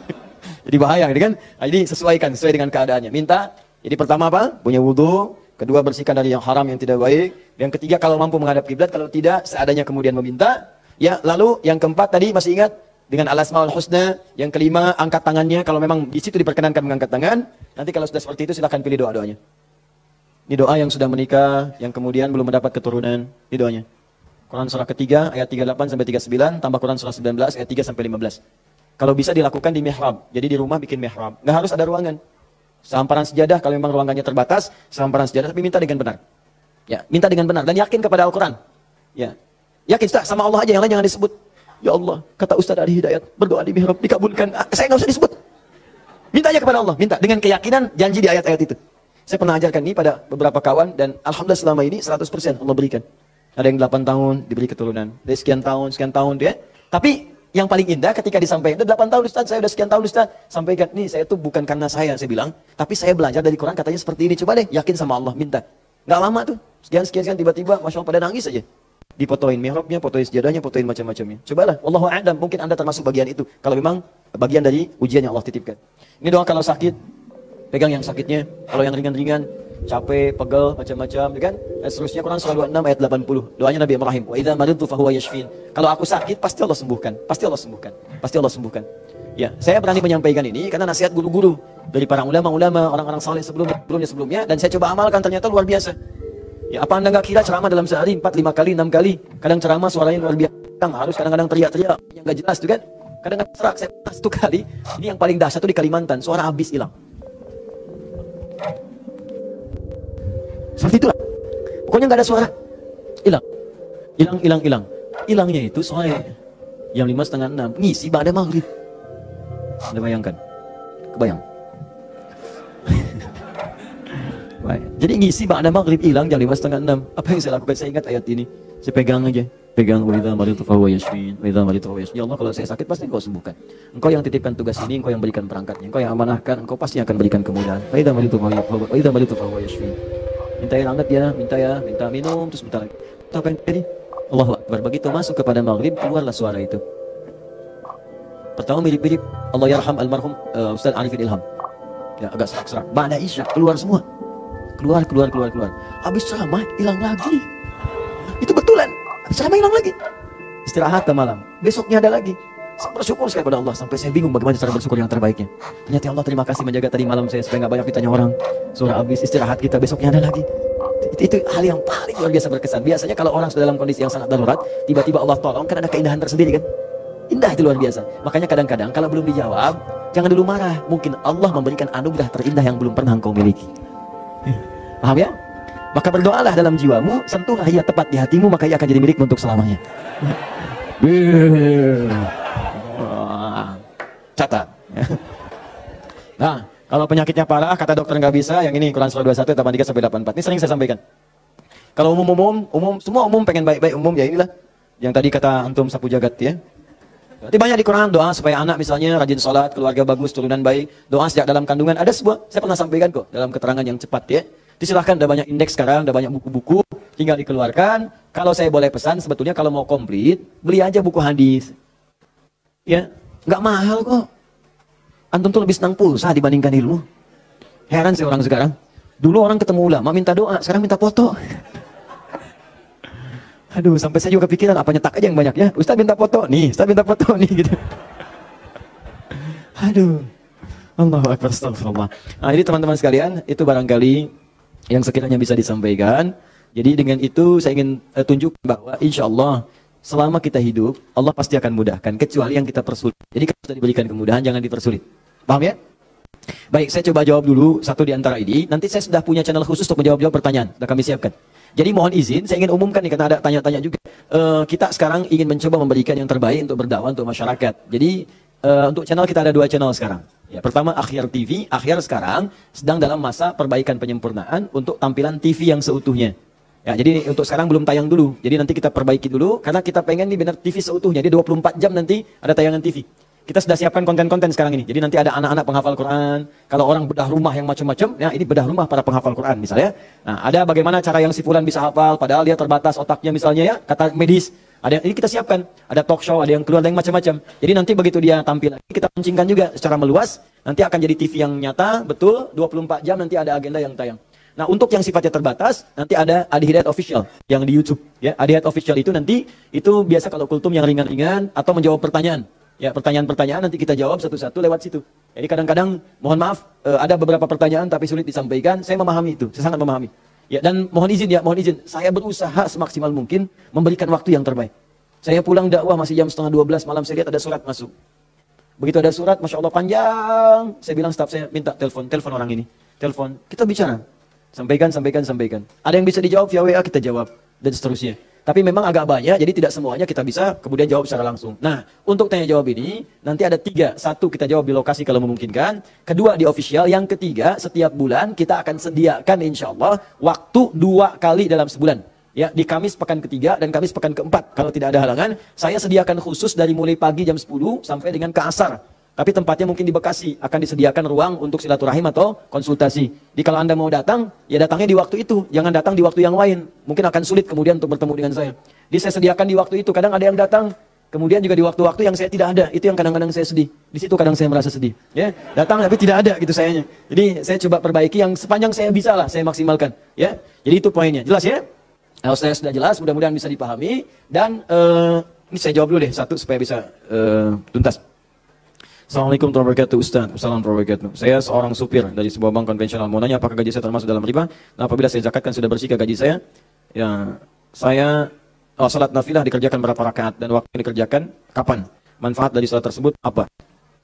Jadi bahaya, kan? Nah, jadi sesuaikan, sesuai dengan keadaannya. Minta, jadi pertama apa? Punya wudhu. Kedua, bersihkan dari yang haram, yang tidak baik. Yang ketiga, kalau mampu menghadap kiblat. Kalau tidak, seadanya kemudian meminta. Ya, lalu yang keempat tadi, masih ingat? Dengan al-asmaul husna. Yang kelima, angkat tangannya. Kalau memang di situ diperkenankan mengangkat tangan. Nanti kalau sudah seperti itu, silakan pilih doa-doanya. Ini doa yang sudah menikah, yang kemudian belum mendapat keturunan. Ini doanya. Quran surah ketiga, ayat 38-39, tambah Quran surah 19, ayat 3-15. Kalau bisa dilakukan di mihrab. Jadi di rumah bikin mihrab. Nggak harus ada ruangan. Sehamparan sejadah, kalau memang ruangannya terbatas, sehamparan sejadah, tapi minta dengan benar. Ya, minta dengan benar. Dan yakin kepada Al-Quran. Ya. Yakin, Ustaz, sama Allah aja, yang lain jangan disebut. Ya Allah, kata Ustaz Ari Hidayat, berdoa di mihrab, dikabulkan. Saya nggak usah disebut. Minta aja kepada Allah. Minta dengan keyakinan, janji di ayat-ayat itu. Saya pernah ajarkan ini pada beberapa kawan dan alhamdulillah selama ini 100% Allah berikan. Ada yang 8 tahun diberi keturunan, dari sekian tahun ya. Tapi yang paling indah ketika disampaikan, udah 8 tahun Ustaz, saya udah sekian tahun Ustaz. Sampaikan, nih saya tuh bukan karena saya bilang, tapi saya belajar dari Quran katanya seperti ini. Coba deh, yakin sama Allah, minta. Nggak lama tuh, sekian tiba-tiba, Masya Allah pada nangis aja. Dipotoin mihrabnya, fotoin sejadahnya, fotoin macam-macamnya. Cobalah, wallahu a'lam, mungkin Anda termasuk bagian itu. Kalau memang bagian dari ujian yang Allah titipkan. Ini doa kalau sakit. Pegang yang sakitnya, kalau yang ringan-ringan, capek, pegel, macam-macam, kan? Dan seterusnya Quran surah 26 ayat 80. Doanya Nabi Ibrahim, wa idza maridtu fahuwa yashfin. Kalau aku sakit, pasti Allah sembuhkan. Pasti Allah sembuhkan. Pasti Allah sembuhkan. Ya, saya berani menyampaikan ini karena nasihat guru-guru dari para ulama-ulama, orang-orang saleh sebelumnya, dan saya coba amalkan ternyata luar biasa. Ya, apa Anda nggak kira ceramah dalam sehari 4-5 kali, 6 kali? Kadang ceramah suaranya luar biasa, harus kadang-kadang teriak-teriak yang nggak jelas tuh kan? Kadang-kadang serak, saya pernah 1 kali. Ini yang paling dahsyat tuh di Kalimantan, suara habis hilang. Seperti itulah. Pokoknya nggak ada suara. Hilang. Hilangnya itu sore. Jam 5:30, 6. Ngisi ba'da maghrib. Anda bayangkan? Kebayang? Baik. Jadi ngisi ba'da maghrib hilang jam 5:30, 6. Apa yang saya lakukan? Saya ingat ayat ini. Saya pegang aja. Pegang, wa idza maridtu fahuwa yashfin. Wa idza maridtu fahuwa yashfin. Ya Allah, kalau saya sakit pasti Engkau sembuhkan. Engkau yang titipkan tugas ini, Engkau yang berikan perangkatnya. Engkau yang amanahkan, Engkau pasti akan berikan kemudahan. Wa idza maridtu fahuwa yashfin. Minta yang hangat ya, minta minum, terus minta lagi. Apa yang terjadi? Allahu Akbar. Begitu masuk kepada maghrib, keluarlah suara itu. Pertama mirip-mirip Allah yarham almarhum Ustaz Arifin Ilham. Ya, agak serak-serak. Ba'da isya keluar semua. Keluar. Habis ceramah hilang lagi. Itu betulan. Habis ceramah hilang lagi. Istirahat ke malam. Besoknya ada lagi. Saya bersyukur sekali pada Allah sampai saya bingung bagaimana cara bersyukur yang terbaiknya. Ternyata Allah terima kasih menjaga tadi malam saya supaya nggak banyak ditanya orang. Surah habis istirahat kita besoknya ada lagi. Itu hal yang paling luar biasa berkesan. Biasanya kalau orang sudah dalam kondisi yang sangat darurat, tiba-tiba Allah tolong, kan ada keindahan tersendiri kan. Indah itu luar biasa. Makanya kadang-kadang kalau belum dijawab, jangan dulu marah. Mungkin Allah memberikan anugerah terindah yang belum pernah engkau miliki. Paham ya? Maka berdoalah dalam jiwamu, sentuhlah ia tepat di hatimu, maka ia akan jadi milikmu untuk selamanya. Catat. Nah, kalau penyakitnya parah, kata dokter nggak bisa, yang ini Quran surah 21, 83 sampai 84. Ini sering saya sampaikan. Kalau umum, semua umum pengen baik-baik umum, ya inilah. Yang tadi kata antum sapu jagat ya. Berarti banyak di Quran doa supaya anak misalnya rajin sholat, keluarga bagus, turunan baik, doa sejak dalam kandungan. Ada sebuah, saya pernah sampaikan kok dalam keterangan yang cepat ya. Disilahkan, ada banyak indeks sekarang, ada banyak buku-buku, tinggal dikeluarkan. Kalau saya boleh pesan, sebetulnya kalau mau komplit, beli aja buku hadis. Ya, nggak mahal kok. Antum tuh lebih senang pulsa dibandingkan ilmu. Heran sih orang sekarang. Dulu orang ketemu ulama minta doa, sekarang minta foto. Aduh, sampai saya juga kepikiran apa nyetak aja yang banyak ya. Ustaz minta foto nih, Ustaz minta foto nih gitu. Aduh. Allahu Akbar, astagfirullah. Nah, ini teman-teman sekalian, itu barangkali yang sekiranya bisa disampaikan. Jadi dengan itu saya ingin tunjukkan bahwa insya Allah selama kita hidup, Allah pasti akan mudahkan, kecuali yang kita persulit. Jadi kalau sudah diberikan kemudahan, jangan dipersulit. Paham ya? Baik, saya coba jawab dulu satu di antara ini. Nanti saya sudah punya channel khusus untuk menjawab pertanyaan. Sudah kami siapkan. Jadi mohon izin, saya ingin umumkan nih, karena ada tanya-tanya juga. Kita sekarang ingin mencoba memberikan yang terbaik untuk berdakwah untuk masyarakat. Jadi untuk channel kita ada 2 channel sekarang. Ya, pertama Akhyar TV. Akhyar sekarang sedang dalam masa perbaikan penyempurnaan untuk tampilan TV yang seutuhnya. Ya, jadi untuk sekarang belum tayang dulu. Jadi nanti kita perbaiki dulu, karena kita pengen nih benar TV seutuhnya. Jadi 24 jam nanti ada tayangan TV. Kita sudah siapkan konten-konten sekarang ini. Jadi nanti ada anak-anak penghafal Quran. Kalau orang bedah rumah yang macam-macam, ya ini bedah rumah para penghafal Quran misalnya. Nah, ada bagaimana cara yang si fulan bisa hafal, padahal dia terbatas otaknya misalnya ya, kata medis. Ada yang ini kita siapkan. Ada talk show, ada yang keluar, ada yang macam-macam. Jadi nanti begitu dia tampil lagi, kita launchingkan juga secara meluas. Nanti akan jadi TV yang nyata, betul, 24 jam nanti ada agenda yang tayang. Nah, untuk yang sifatnya terbatas, nanti ada Adi Hidayat Official yang di YouTube. Ya, Adi Hidayat Official itu nanti, itu biasa kalau kultum yang ringan-ringan atau menjawab pertanyaan. Ya, pertanyaan-pertanyaan nanti kita jawab satu-satu lewat situ. Jadi kadang-kadang, mohon maaf, ada beberapa pertanyaan tapi sulit disampaikan. Saya memahami itu, saya sangat memahami. Ya, dan mohon izin ya, mohon izin. Saya berusaha semaksimal mungkin memberikan waktu yang terbaik. Saya pulang dakwah masih jam 11:30 malam, saya lihat ada surat masuk. Begitu ada surat, Masya Allah panjang. Saya bilang staf saya, minta telepon orang ini. Telepon, kita bicara. Sampaikan. Ada yang bisa dijawab via WA, kita jawab. Dan seterusnya. Tapi memang agak banyak, jadi tidak semuanya kita bisa kemudian jawab secara langsung. Nah, untuk tanya jawab ini, nanti ada 3. 1, kita jawab di lokasi kalau memungkinkan. 2, di official. Yang 3, setiap bulan kita akan sediakan insya Allah waktu 2 kali dalam sebulan. Ya, di Kamis pekan ke-3 dan Kamis pekan ke-4. Kalau tidak ada halangan, saya sediakan khusus dari mulai pagi jam 10 sampai dengan ke asar. Tapi tempatnya mungkin di Bekasi, akan disediakan ruang untuk silaturahim atau konsultasi. Jadi kalau Anda mau datang, ya datangnya di waktu itu. Jangan datang di waktu yang lain. Mungkin akan sulit kemudian untuk bertemu dengan saya. Jadi saya sediakan di waktu itu. Kadang ada yang datang, kemudian juga di waktu-waktu yang saya tidak ada. Itu yang kadang-kadang saya sedih. Di situ kadang saya merasa sedih. Ya, datang tapi tidak ada gitu sayanya. Jadi saya coba perbaiki yang sepanjang saya bisa lah, saya maksimalkan. Ya, jadi itu poinnya. Jelas ya? Kalau saya sudah jelas, mudah-mudahan bisa dipahami. Dan ini saya jawab dulu deh satu supaya bisa tuntas. Assalamualaikum warahmatullahi wabarakatuh, Ustaz. Assalamualaikum warahmatullahi wabarakatuh. Saya seorang supir dari sebuah bank konvensional. Mau nanya apakah gaji saya termasuk dalam riba? Nah, apabila saya zakatkan sudah bersihkah gaji saya? Ya, saya salat nafilah dikerjakan berapa rakaat dan waktu dikerjakan kapan? Manfaat dari salat tersebut apa?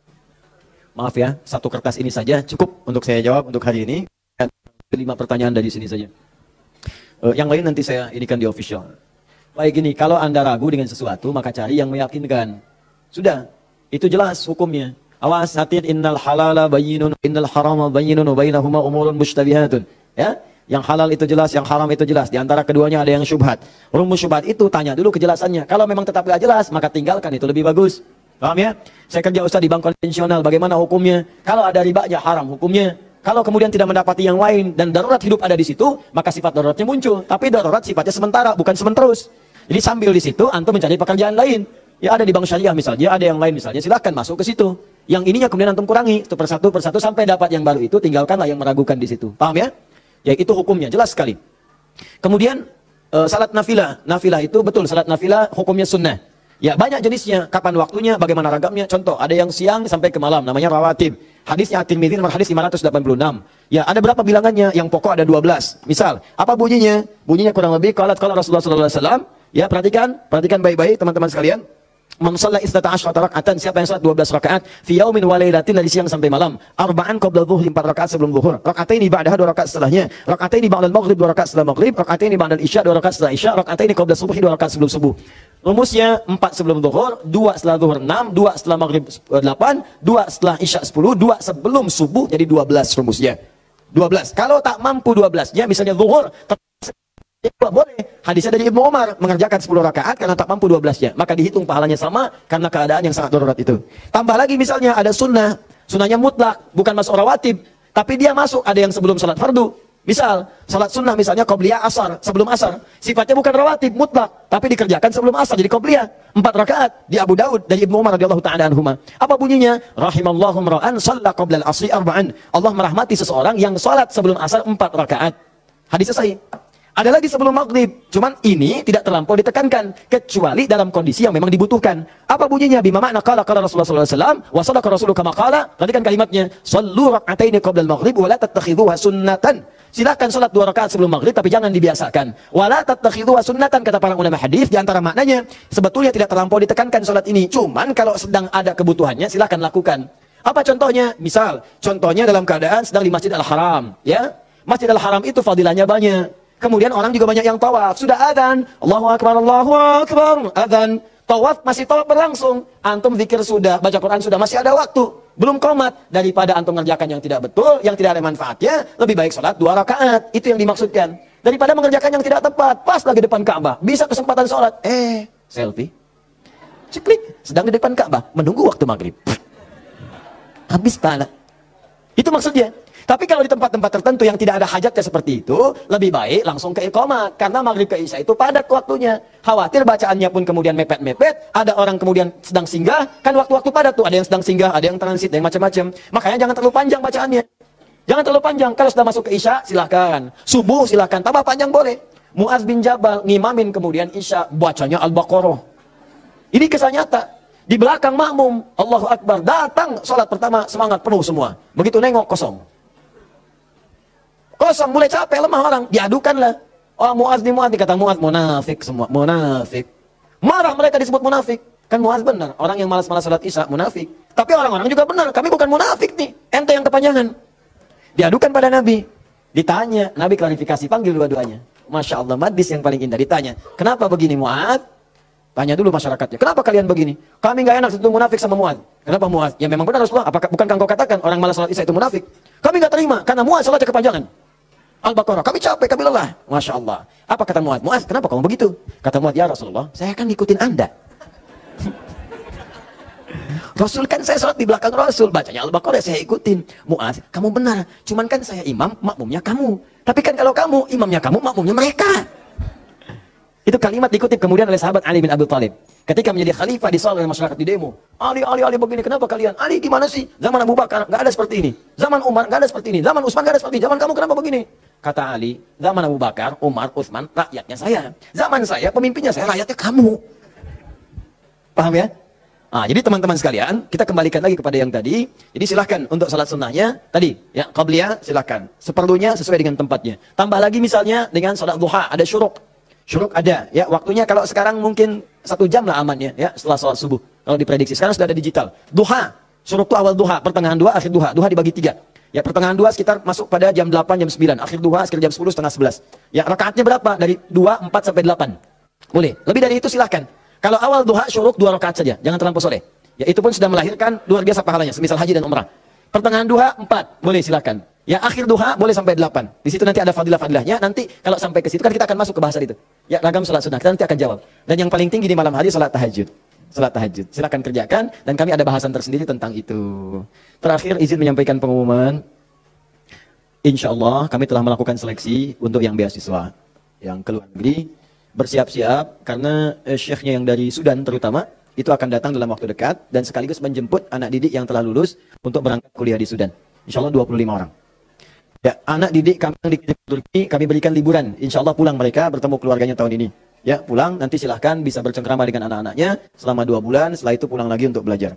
Maaf ya, satu kertas ini saja cukup untuk saya jawab untuk hari ini. 5 pertanyaan dari sini saja. Yang lain nanti saya inikan di official. Baik ini, kalau Anda ragu dengan sesuatu, maka cari yang meyakinkan. Sudah. Itu jelas hukumnya. Awas hati, innal halala bayyinun, innal harama bayyinun, wa bainahuma umurun mushtabihatun. Ya, yang halal itu jelas, yang haram itu jelas. Di antara keduanya ada yang syubhat. Rumus syubhat itu tanya dulu kejelasannya. Kalau memang tetap gak jelas, maka tinggalkan, itu lebih bagus. Paham ya? Saya kerja Ustaz di bank konvensional, bagaimana hukumnya? Kalau ada riba ya haram hukumnya. Kalau kemudian tidak mendapati yang lain dan darurat hidup ada di situ, maka sifat daruratnya muncul. Tapi darurat sifatnya sementara, bukan sementerus. Jadi sambil di situ, antum mencari pekerjaan lain. Ya ada di bank syariah misalnya, ada yang lain misalnya, silahkan masuk ke situ. Yang ininya kemudian antum kurangi, itu persatu sampai dapat yang baru itu, tinggalkanlah yang meragukan di situ. Paham ya? Ya itu hukumnya, jelas sekali. Kemudian salat nafilah. Nafilah itu betul, salat nafilah hukumnya sunnah. Ya banyak jenisnya, kapan waktunya, bagaimana ragamnya. Contoh, ada yang siang sampai ke malam, namanya rawatib. Hadisnya At-Tirmidzi nomor hadis 586. Ya, ada berapa bilangannya? Yang pokok ada 12. Misal, apa bunyinya? Bunyinya kurang lebih qala Rasulullah sallallahu alaihi wasallam. Ya, perhatikan baik-baik teman-teman sekalian. Man shalla 12 raka'atan, siapa yang salat 12 rakaat fi yaumin wa lailatin, dari siang sampai malam. Arba'an qabla dhuhri, 4 rakaat sebelum zuhur. Raka'ataini ba'daha, 2 rakaat setelahnya. Raka'ataini ba'dal maghrib, 2 rakaat setelah maghrib. Raka'ataini ba'dal isya, 2 rakaat setelah isya. Raka'ataini qabla subuhi, 2 rakaat sebelum subuh. Rumusnya 4 sebelum zuhur, 2 setelah zuhur 6, 2 setelah maghrib 8, 2 setelah isya 10, 2 sebelum subuh, jadi 12 rumusnya. 12. Kalau tak mampu 12-nya, misalnya zuhur boleh. Hadisnya dari Ibnu Umar mengerjakan 10 rakaat karena tak mampu 12-nya. Maka dihitung pahalanya sama karena keadaan yang sangat darurat itu. Tambah lagi misalnya ada sunnah. Sunnahnya mutlak, bukan masuk rawatib. Tapi dia masuk, ada yang sebelum salat fardu. Misal, salat sunnah misalnya qobliyah asar, sebelum asar. Sifatnya bukan rawatib, mutlak. Tapi dikerjakan sebelum asar, jadi qobliyah. 4 rakaat. Di Abu Daud, dari Ibnu Umar radhiyallahu ta'ala anhuma. Apa bunyinya? Rahimallahu mra'an shalla qabla al-asri arba'an. Allah merahmati seseorang yang salat sebelum asar 4 rakaat. Hadisnya sahih. Ada lagi sebelum maghrib, cuman ini tidak terlampau ditekankan, kecuali dalam kondisi yang memang dibutuhkan. Apa bunyinya? Bima makna qala Rasulullah sallallahu alaihi wasallam wa sadaqa rasuluhu kama qala. Perhatikan kalimatnya, shallu rak'ataini qabla al-maghrib wa la tattakhidhuha sunnatan. Silakan salat 2 rakaat sebelum maghrib, tapi jangan dibiasakan. Wa la tattakhidhuha sunnatan, kata para ulama hadis. Di antara maknanya, sebetulnya tidak terlampau ditekankan salat ini. Cuman kalau sedang ada kebutuhannya, silakan lakukan. Apa contohnya? Misal, contohnya dalam keadaan sedang di Masjid Al-Haram, ya. Masjid Al-Haram itu fadilahnya banyak. Kemudian orang juga banyak yang tawaf. Sudah adzan, Allahu Akbar, adzan. Tawaf masih tawaf berlangsung. Antum zikir sudah, baca Quran sudah, masih ada waktu. Belum qomat. Daripada antum mengerjakan yang tidak betul, yang tidak ada manfaatnya, lebih baik sholat 2 rakaat. Itu yang dimaksudkan. Daripada mengerjakan yang tidak tepat, pas lagi depan Ka'bah, bisa kesempatan sholat. Selfie. Ceklik, sedang di depan Ka'bah, menunggu waktu maghrib. Habis pahala. Itu maksudnya. Tapi kalau di tempat-tempat tertentu yang tidak ada hajatnya seperti itu, lebih baik langsung ke iqamah. Karena maghrib ke isya itu padat waktunya. Khawatir bacaannya pun kemudian mepet-mepet, ada orang kemudian sedang singgah, kan waktu-waktu padat tuh, ada yang sedang singgah, ada yang transit, ada yang macam-macam. Makanya jangan terlalu panjang bacaannya. Jangan terlalu panjang. Kalau sudah masuk ke isya, silakan. Subuh silakan, tambah panjang boleh. Mu'adz bin Jabal ngimamin kemudian isya, bacanya Al-Baqarah. Ini kisah nyata. Di belakang makmum, Allahu Akbar, datang sholat pertama, semangat penuh semua. Begitu nengok, kosong. Kosong, mulai capek, lemah orang. Diadukanlah. Oh, Mu'adz kata Mu'adz, munafik semua, munafik. Marah mereka disebut munafik. Kan Mu'adz benar, orang yang malas-malas salat isya, munafik. Tapi orang-orang juga benar, kami bukan munafik nih. Ente yang kepanjangan. Diadukan pada Nabi. Ditanya, Nabi klarifikasi, panggil dua-duanya. Masya Allah, hadis yang paling indah. Ditanya, kenapa begini Mu'adz? Tanya dulu masyarakatnya, kenapa kalian begini? Kami nggak enak sentuh munafik sama Mu'adz. Kenapa Mu'adz? Ya memang benar Rasulullah, apakah bukankah engkau katakan orang malas salat isya itu munafik? Kami nggak terima, karena Mu'adz salatnya kepanjangan. Al-Baqarah, kami capek, kami lelah. Masya Allah. Apa kata Mu'adz? Mu'adz, kenapa kamu begitu? Kata Mu'adz, ya Rasulullah, saya kan ngikutin Anda. Rasul kan saya sholat di belakang Rasul, bacanya Al-Baqarah saya ikutin. Mu'adz, kamu benar, cuman kan saya imam, makmumnya kamu. Tapi kan kalau kamu, imamnya kamu, makmumnya mereka. Itu kalimat dikutip kemudian oleh sahabat Ali bin Abi Thalib. Ketika menjadi khalifah di oleh masyarakat di demo. Ali begini, kenapa kalian? Ali gimana sih? Zaman Abu Bakar nggak ada seperti ini. Zaman Umar nggak ada seperti ini. Zaman Utsman nggak ada seperti ini. Zaman kamu kenapa begini? Kata Ali, zaman Abu Bakar, Umar, Utsman, rakyatnya saya. Zaman saya, pemimpinnya saya, rakyatnya kamu. Paham ya? Jadi teman-teman sekalian, kita kembalikan lagi kepada yang tadi. Jadi silahkan untuk salat sunnahnya tadi, ya qabliyah silahkan. Seperlunya sesuai dengan tempatnya. Tambah lagi misalnya dengan salat duha, ada syuruk. Syuruk ada, ya waktunya kalau sekarang mungkin 1 jam lah amannya, ya setelah sholat subuh. Kalau diprediksi, sekarang sudah ada digital. Duha, syuruk itu awal duha, pertengahan duha, akhir duha. Duha dibagi 3. Ya pertengahan duha sekitar masuk pada jam 8, jam 9. Akhir duha sekitar jam 10, setengah 11. Ya rakaatnya berapa? Dari 2, 4 sampai 8. Boleh. Lebih dari itu silahkan. Kalau awal duha syuruk 2 rakaat saja, jangan terlampau sore. Ya itu pun sudah melahirkan luar biasa pahalanya, semisal haji dan umrah. Pertengahan duha 4, boleh silahkan. Ya akhir duha boleh sampai 8. Di situ nanti ada fadilah-fadilahnya. Nanti kalau sampai ke situ kan kita akan masuk ke bahasan itu. Ya ragam salat sunnah, kita nanti akan jawab. Dan yang paling tinggi di malam hari salat tahajud. Salat tahajud. Silakan kerjakan dan kami ada bahasan tersendiri tentang itu. Terakhir izin menyampaikan pengumuman. Insyaallah kami telah melakukan seleksi untuk yang beasiswa yang ke luar negeri. Bersiap-siap karena syekhnya yang dari Sudan terutama itu akan datang dalam waktu dekat dan sekaligus menjemput anak didik yang telah lulus untuk berangkat kuliah di Sudan. Insyaallah 25 orang. Ya, anak didik kami yang di Turki kami berikan liburan. Insyaallah pulang mereka bertemu keluarganya tahun ini. Ya, pulang nanti silahkan bisa bercengkrama dengan anak-anaknya selama 2 bulan. Setelah itu pulang lagi untuk belajar.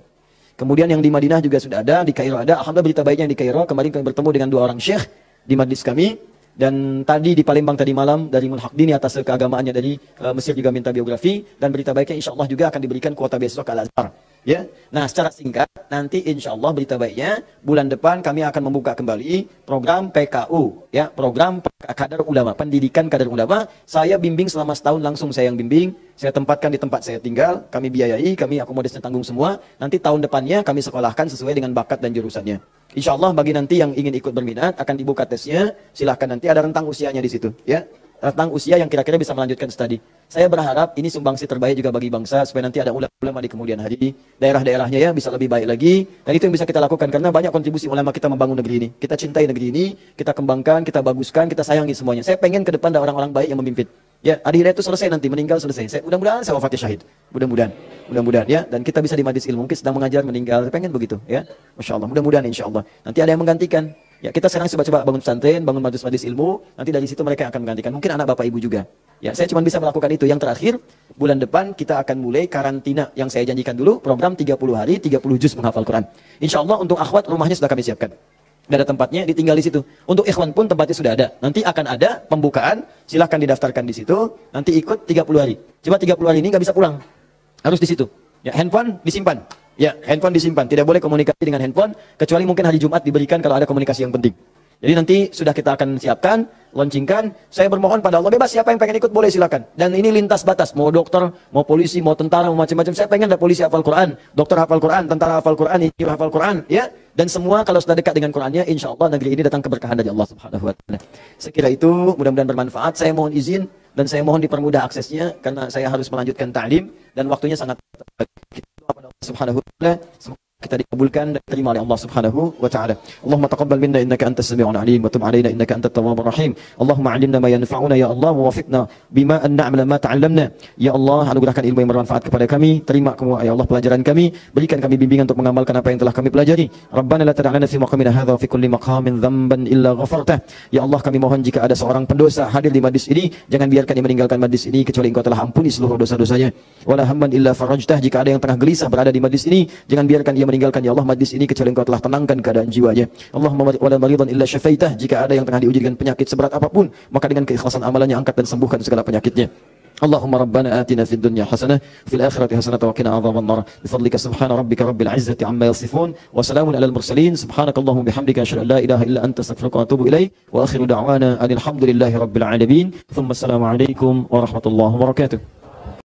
Kemudian yang di Madinah juga sudah ada, di Kairo ada. Alhamdulillah berita baiknya yang di Kairo. Kemarin kami bertemu dengan 2 orang syekh di majlis kami. Dan tadi di Palembang tadi malam dari Mulhaqdini atas keagamaannya dari Mesir juga minta biografi. Dan berita baiknya insya Allah juga akan diberikan kuota beasiswa ke Al-Azhar. Ya, nah secara singkat nanti insya Allah berita baiknya bulan depan kami akan membuka kembali program PKU, ya, program kader ulama, pendidikan kader ulama. Saya bimbing selama setahun langsung, saya yang bimbing, saya tempatkan di tempat saya tinggal, kami biayai, kami akomodasinya tanggung semua. Nanti tahun depannya kami sekolahkan sesuai dengan bakat dan jurusannya. Insya Allah bagi nanti yang ingin ikut berminat akan dibuka tesnya, silahkan, nanti ada rentang usianya di situ, ya. Rentang usia yang kira-kira bisa melanjutkan studi. Saya berharap ini sumbangsi terbaik juga bagi bangsa supaya nanti ada ulama di kemudian hari, daerah-daerahnya ya bisa lebih baik lagi. Dan itu yang bisa kita lakukan karena banyak kontribusi ulama kita membangun negeri ini. Kita cintai negeri ini, kita kembangkan, kita baguskan, kita sayangi semuanya. Saya pengen ke depan ada orang-orang baik yang memimpin. Ya, Adi Hidayat itu selesai nanti, meninggal selesai. Mudah-mudahan saya wafatnya syahid. Mudah-mudahan ya. Dan kita bisa di majlis ilmu, mungkin sedang mengajar meninggal, saya pengen begitu ya. Masya Allah, mudah-mudahan insya Allah. Nanti ada yang menggantikan. Ya, kita sekarang coba-coba bangun pesantren, bangun majlis-majlis ilmu, nanti dari situ mereka akan menggantikan. Mungkin anak bapak ibu juga. Ya, saya cuma bisa melakukan itu. Yang terakhir, bulan depan kita akan mulai karantina yang saya janjikan dulu, program 30 hari, 30 juz menghafal Quran. Insya Allah untuk akhwat rumahnya sudah kami siapkan. Tidak ada tempatnya, ditinggal di situ. Untuk ikhwan pun tempatnya sudah ada. Nanti akan ada pembukaan, silahkan didaftarkan di situ. Nanti ikut 30 hari. Coba 30 hari ini nggak bisa pulang, harus di situ. Ya, handphone disimpan. Ya, handphone disimpan. Tidak boleh komunikasi dengan handphone, kecuali mungkin hari Jumat diberikan kalau ada komunikasi yang penting. Jadi nanti sudah kita akan siapkan, launchingkan. Saya bermohon pada Allah, bebas siapa yang pengen ikut boleh silakan. Dan ini lintas batas, mau dokter, mau polisi, mau tentara, mau macam-macam. Saya pengen ada polisi hafal Quran, dokter hafal Quran, tentara hafal Quran, insinyur hafal Quran, ya. Dan semua kalau sudah dekat dengan Qurannya, insya Allah negeri ini datang keberkahan dari Allah Subhanahu Wa Taala. Sekira itu mudah-mudahan bermanfaat. Saya mohon izin dan saya mohon dipermudah aksesnya karena saya harus melanjutkan ta'lim dan waktunya sangat Subhanahu wa ta'ala. Semoga kita dikabulkan dan diterima oleh Allah Subhanahu wa ta'ala. Allahumma taqabbal minna innaka antas sami'ul 'alim wa tub 'alaina innaka antat tawwabur rahim. Allahumma 'allimna ma yanfa'una ya Allah wa waffiqna bima an na'mala ma ta'allamna. Ya Allah, anugerahkan ilmu yang bermanfaat kepada kami. Terima ya Allah pelajaran kami. Berikan kami bimbingan untuk mengamalkan apa yang telah kami pelajari. Rabbana la tad'alna fi maqamina hadza wa fi kulli maqamin dhanban illa ghafartah. Ya Allah, kami mohon jika ada seorang pendosa hadir di majlis ini, jangan biarkan dia meninggalkan majlis ini kecuali Engkau telah ampuni seluruh dosa-dosanya. Wala hamman illa farajtah. Jika ada yang tengah gelisah berada di majlis ini, jangan biarkan dia meninggalkan ya Allah majlis ini kecuali Engkau telah tenangkan keadaan jiwanya. Allahumma wala maridan illa syafaitah. Jika ada yang tengah diuji dengan penyakit seberat apapun, maka dengan keikhlasan amalannya angkat dan sembuhkan segala penyakitnya. Allahumma rabbana atina fid dunya hasanah fil akhirati hasanah wa qina adzaban nar. Bifadlika subhana rabbika rabbil izzati amma yasifun wa salamun alal mursalin. Subhanakallahumma bihamdika asyhadu an la ilaha illa anta astaghfiruka wa atubu ilaik. Wa akhiru da'wana alhamdulillahi rabbil alamin. Thumma assalamu alaikum warahmatullahi wabarakatuh.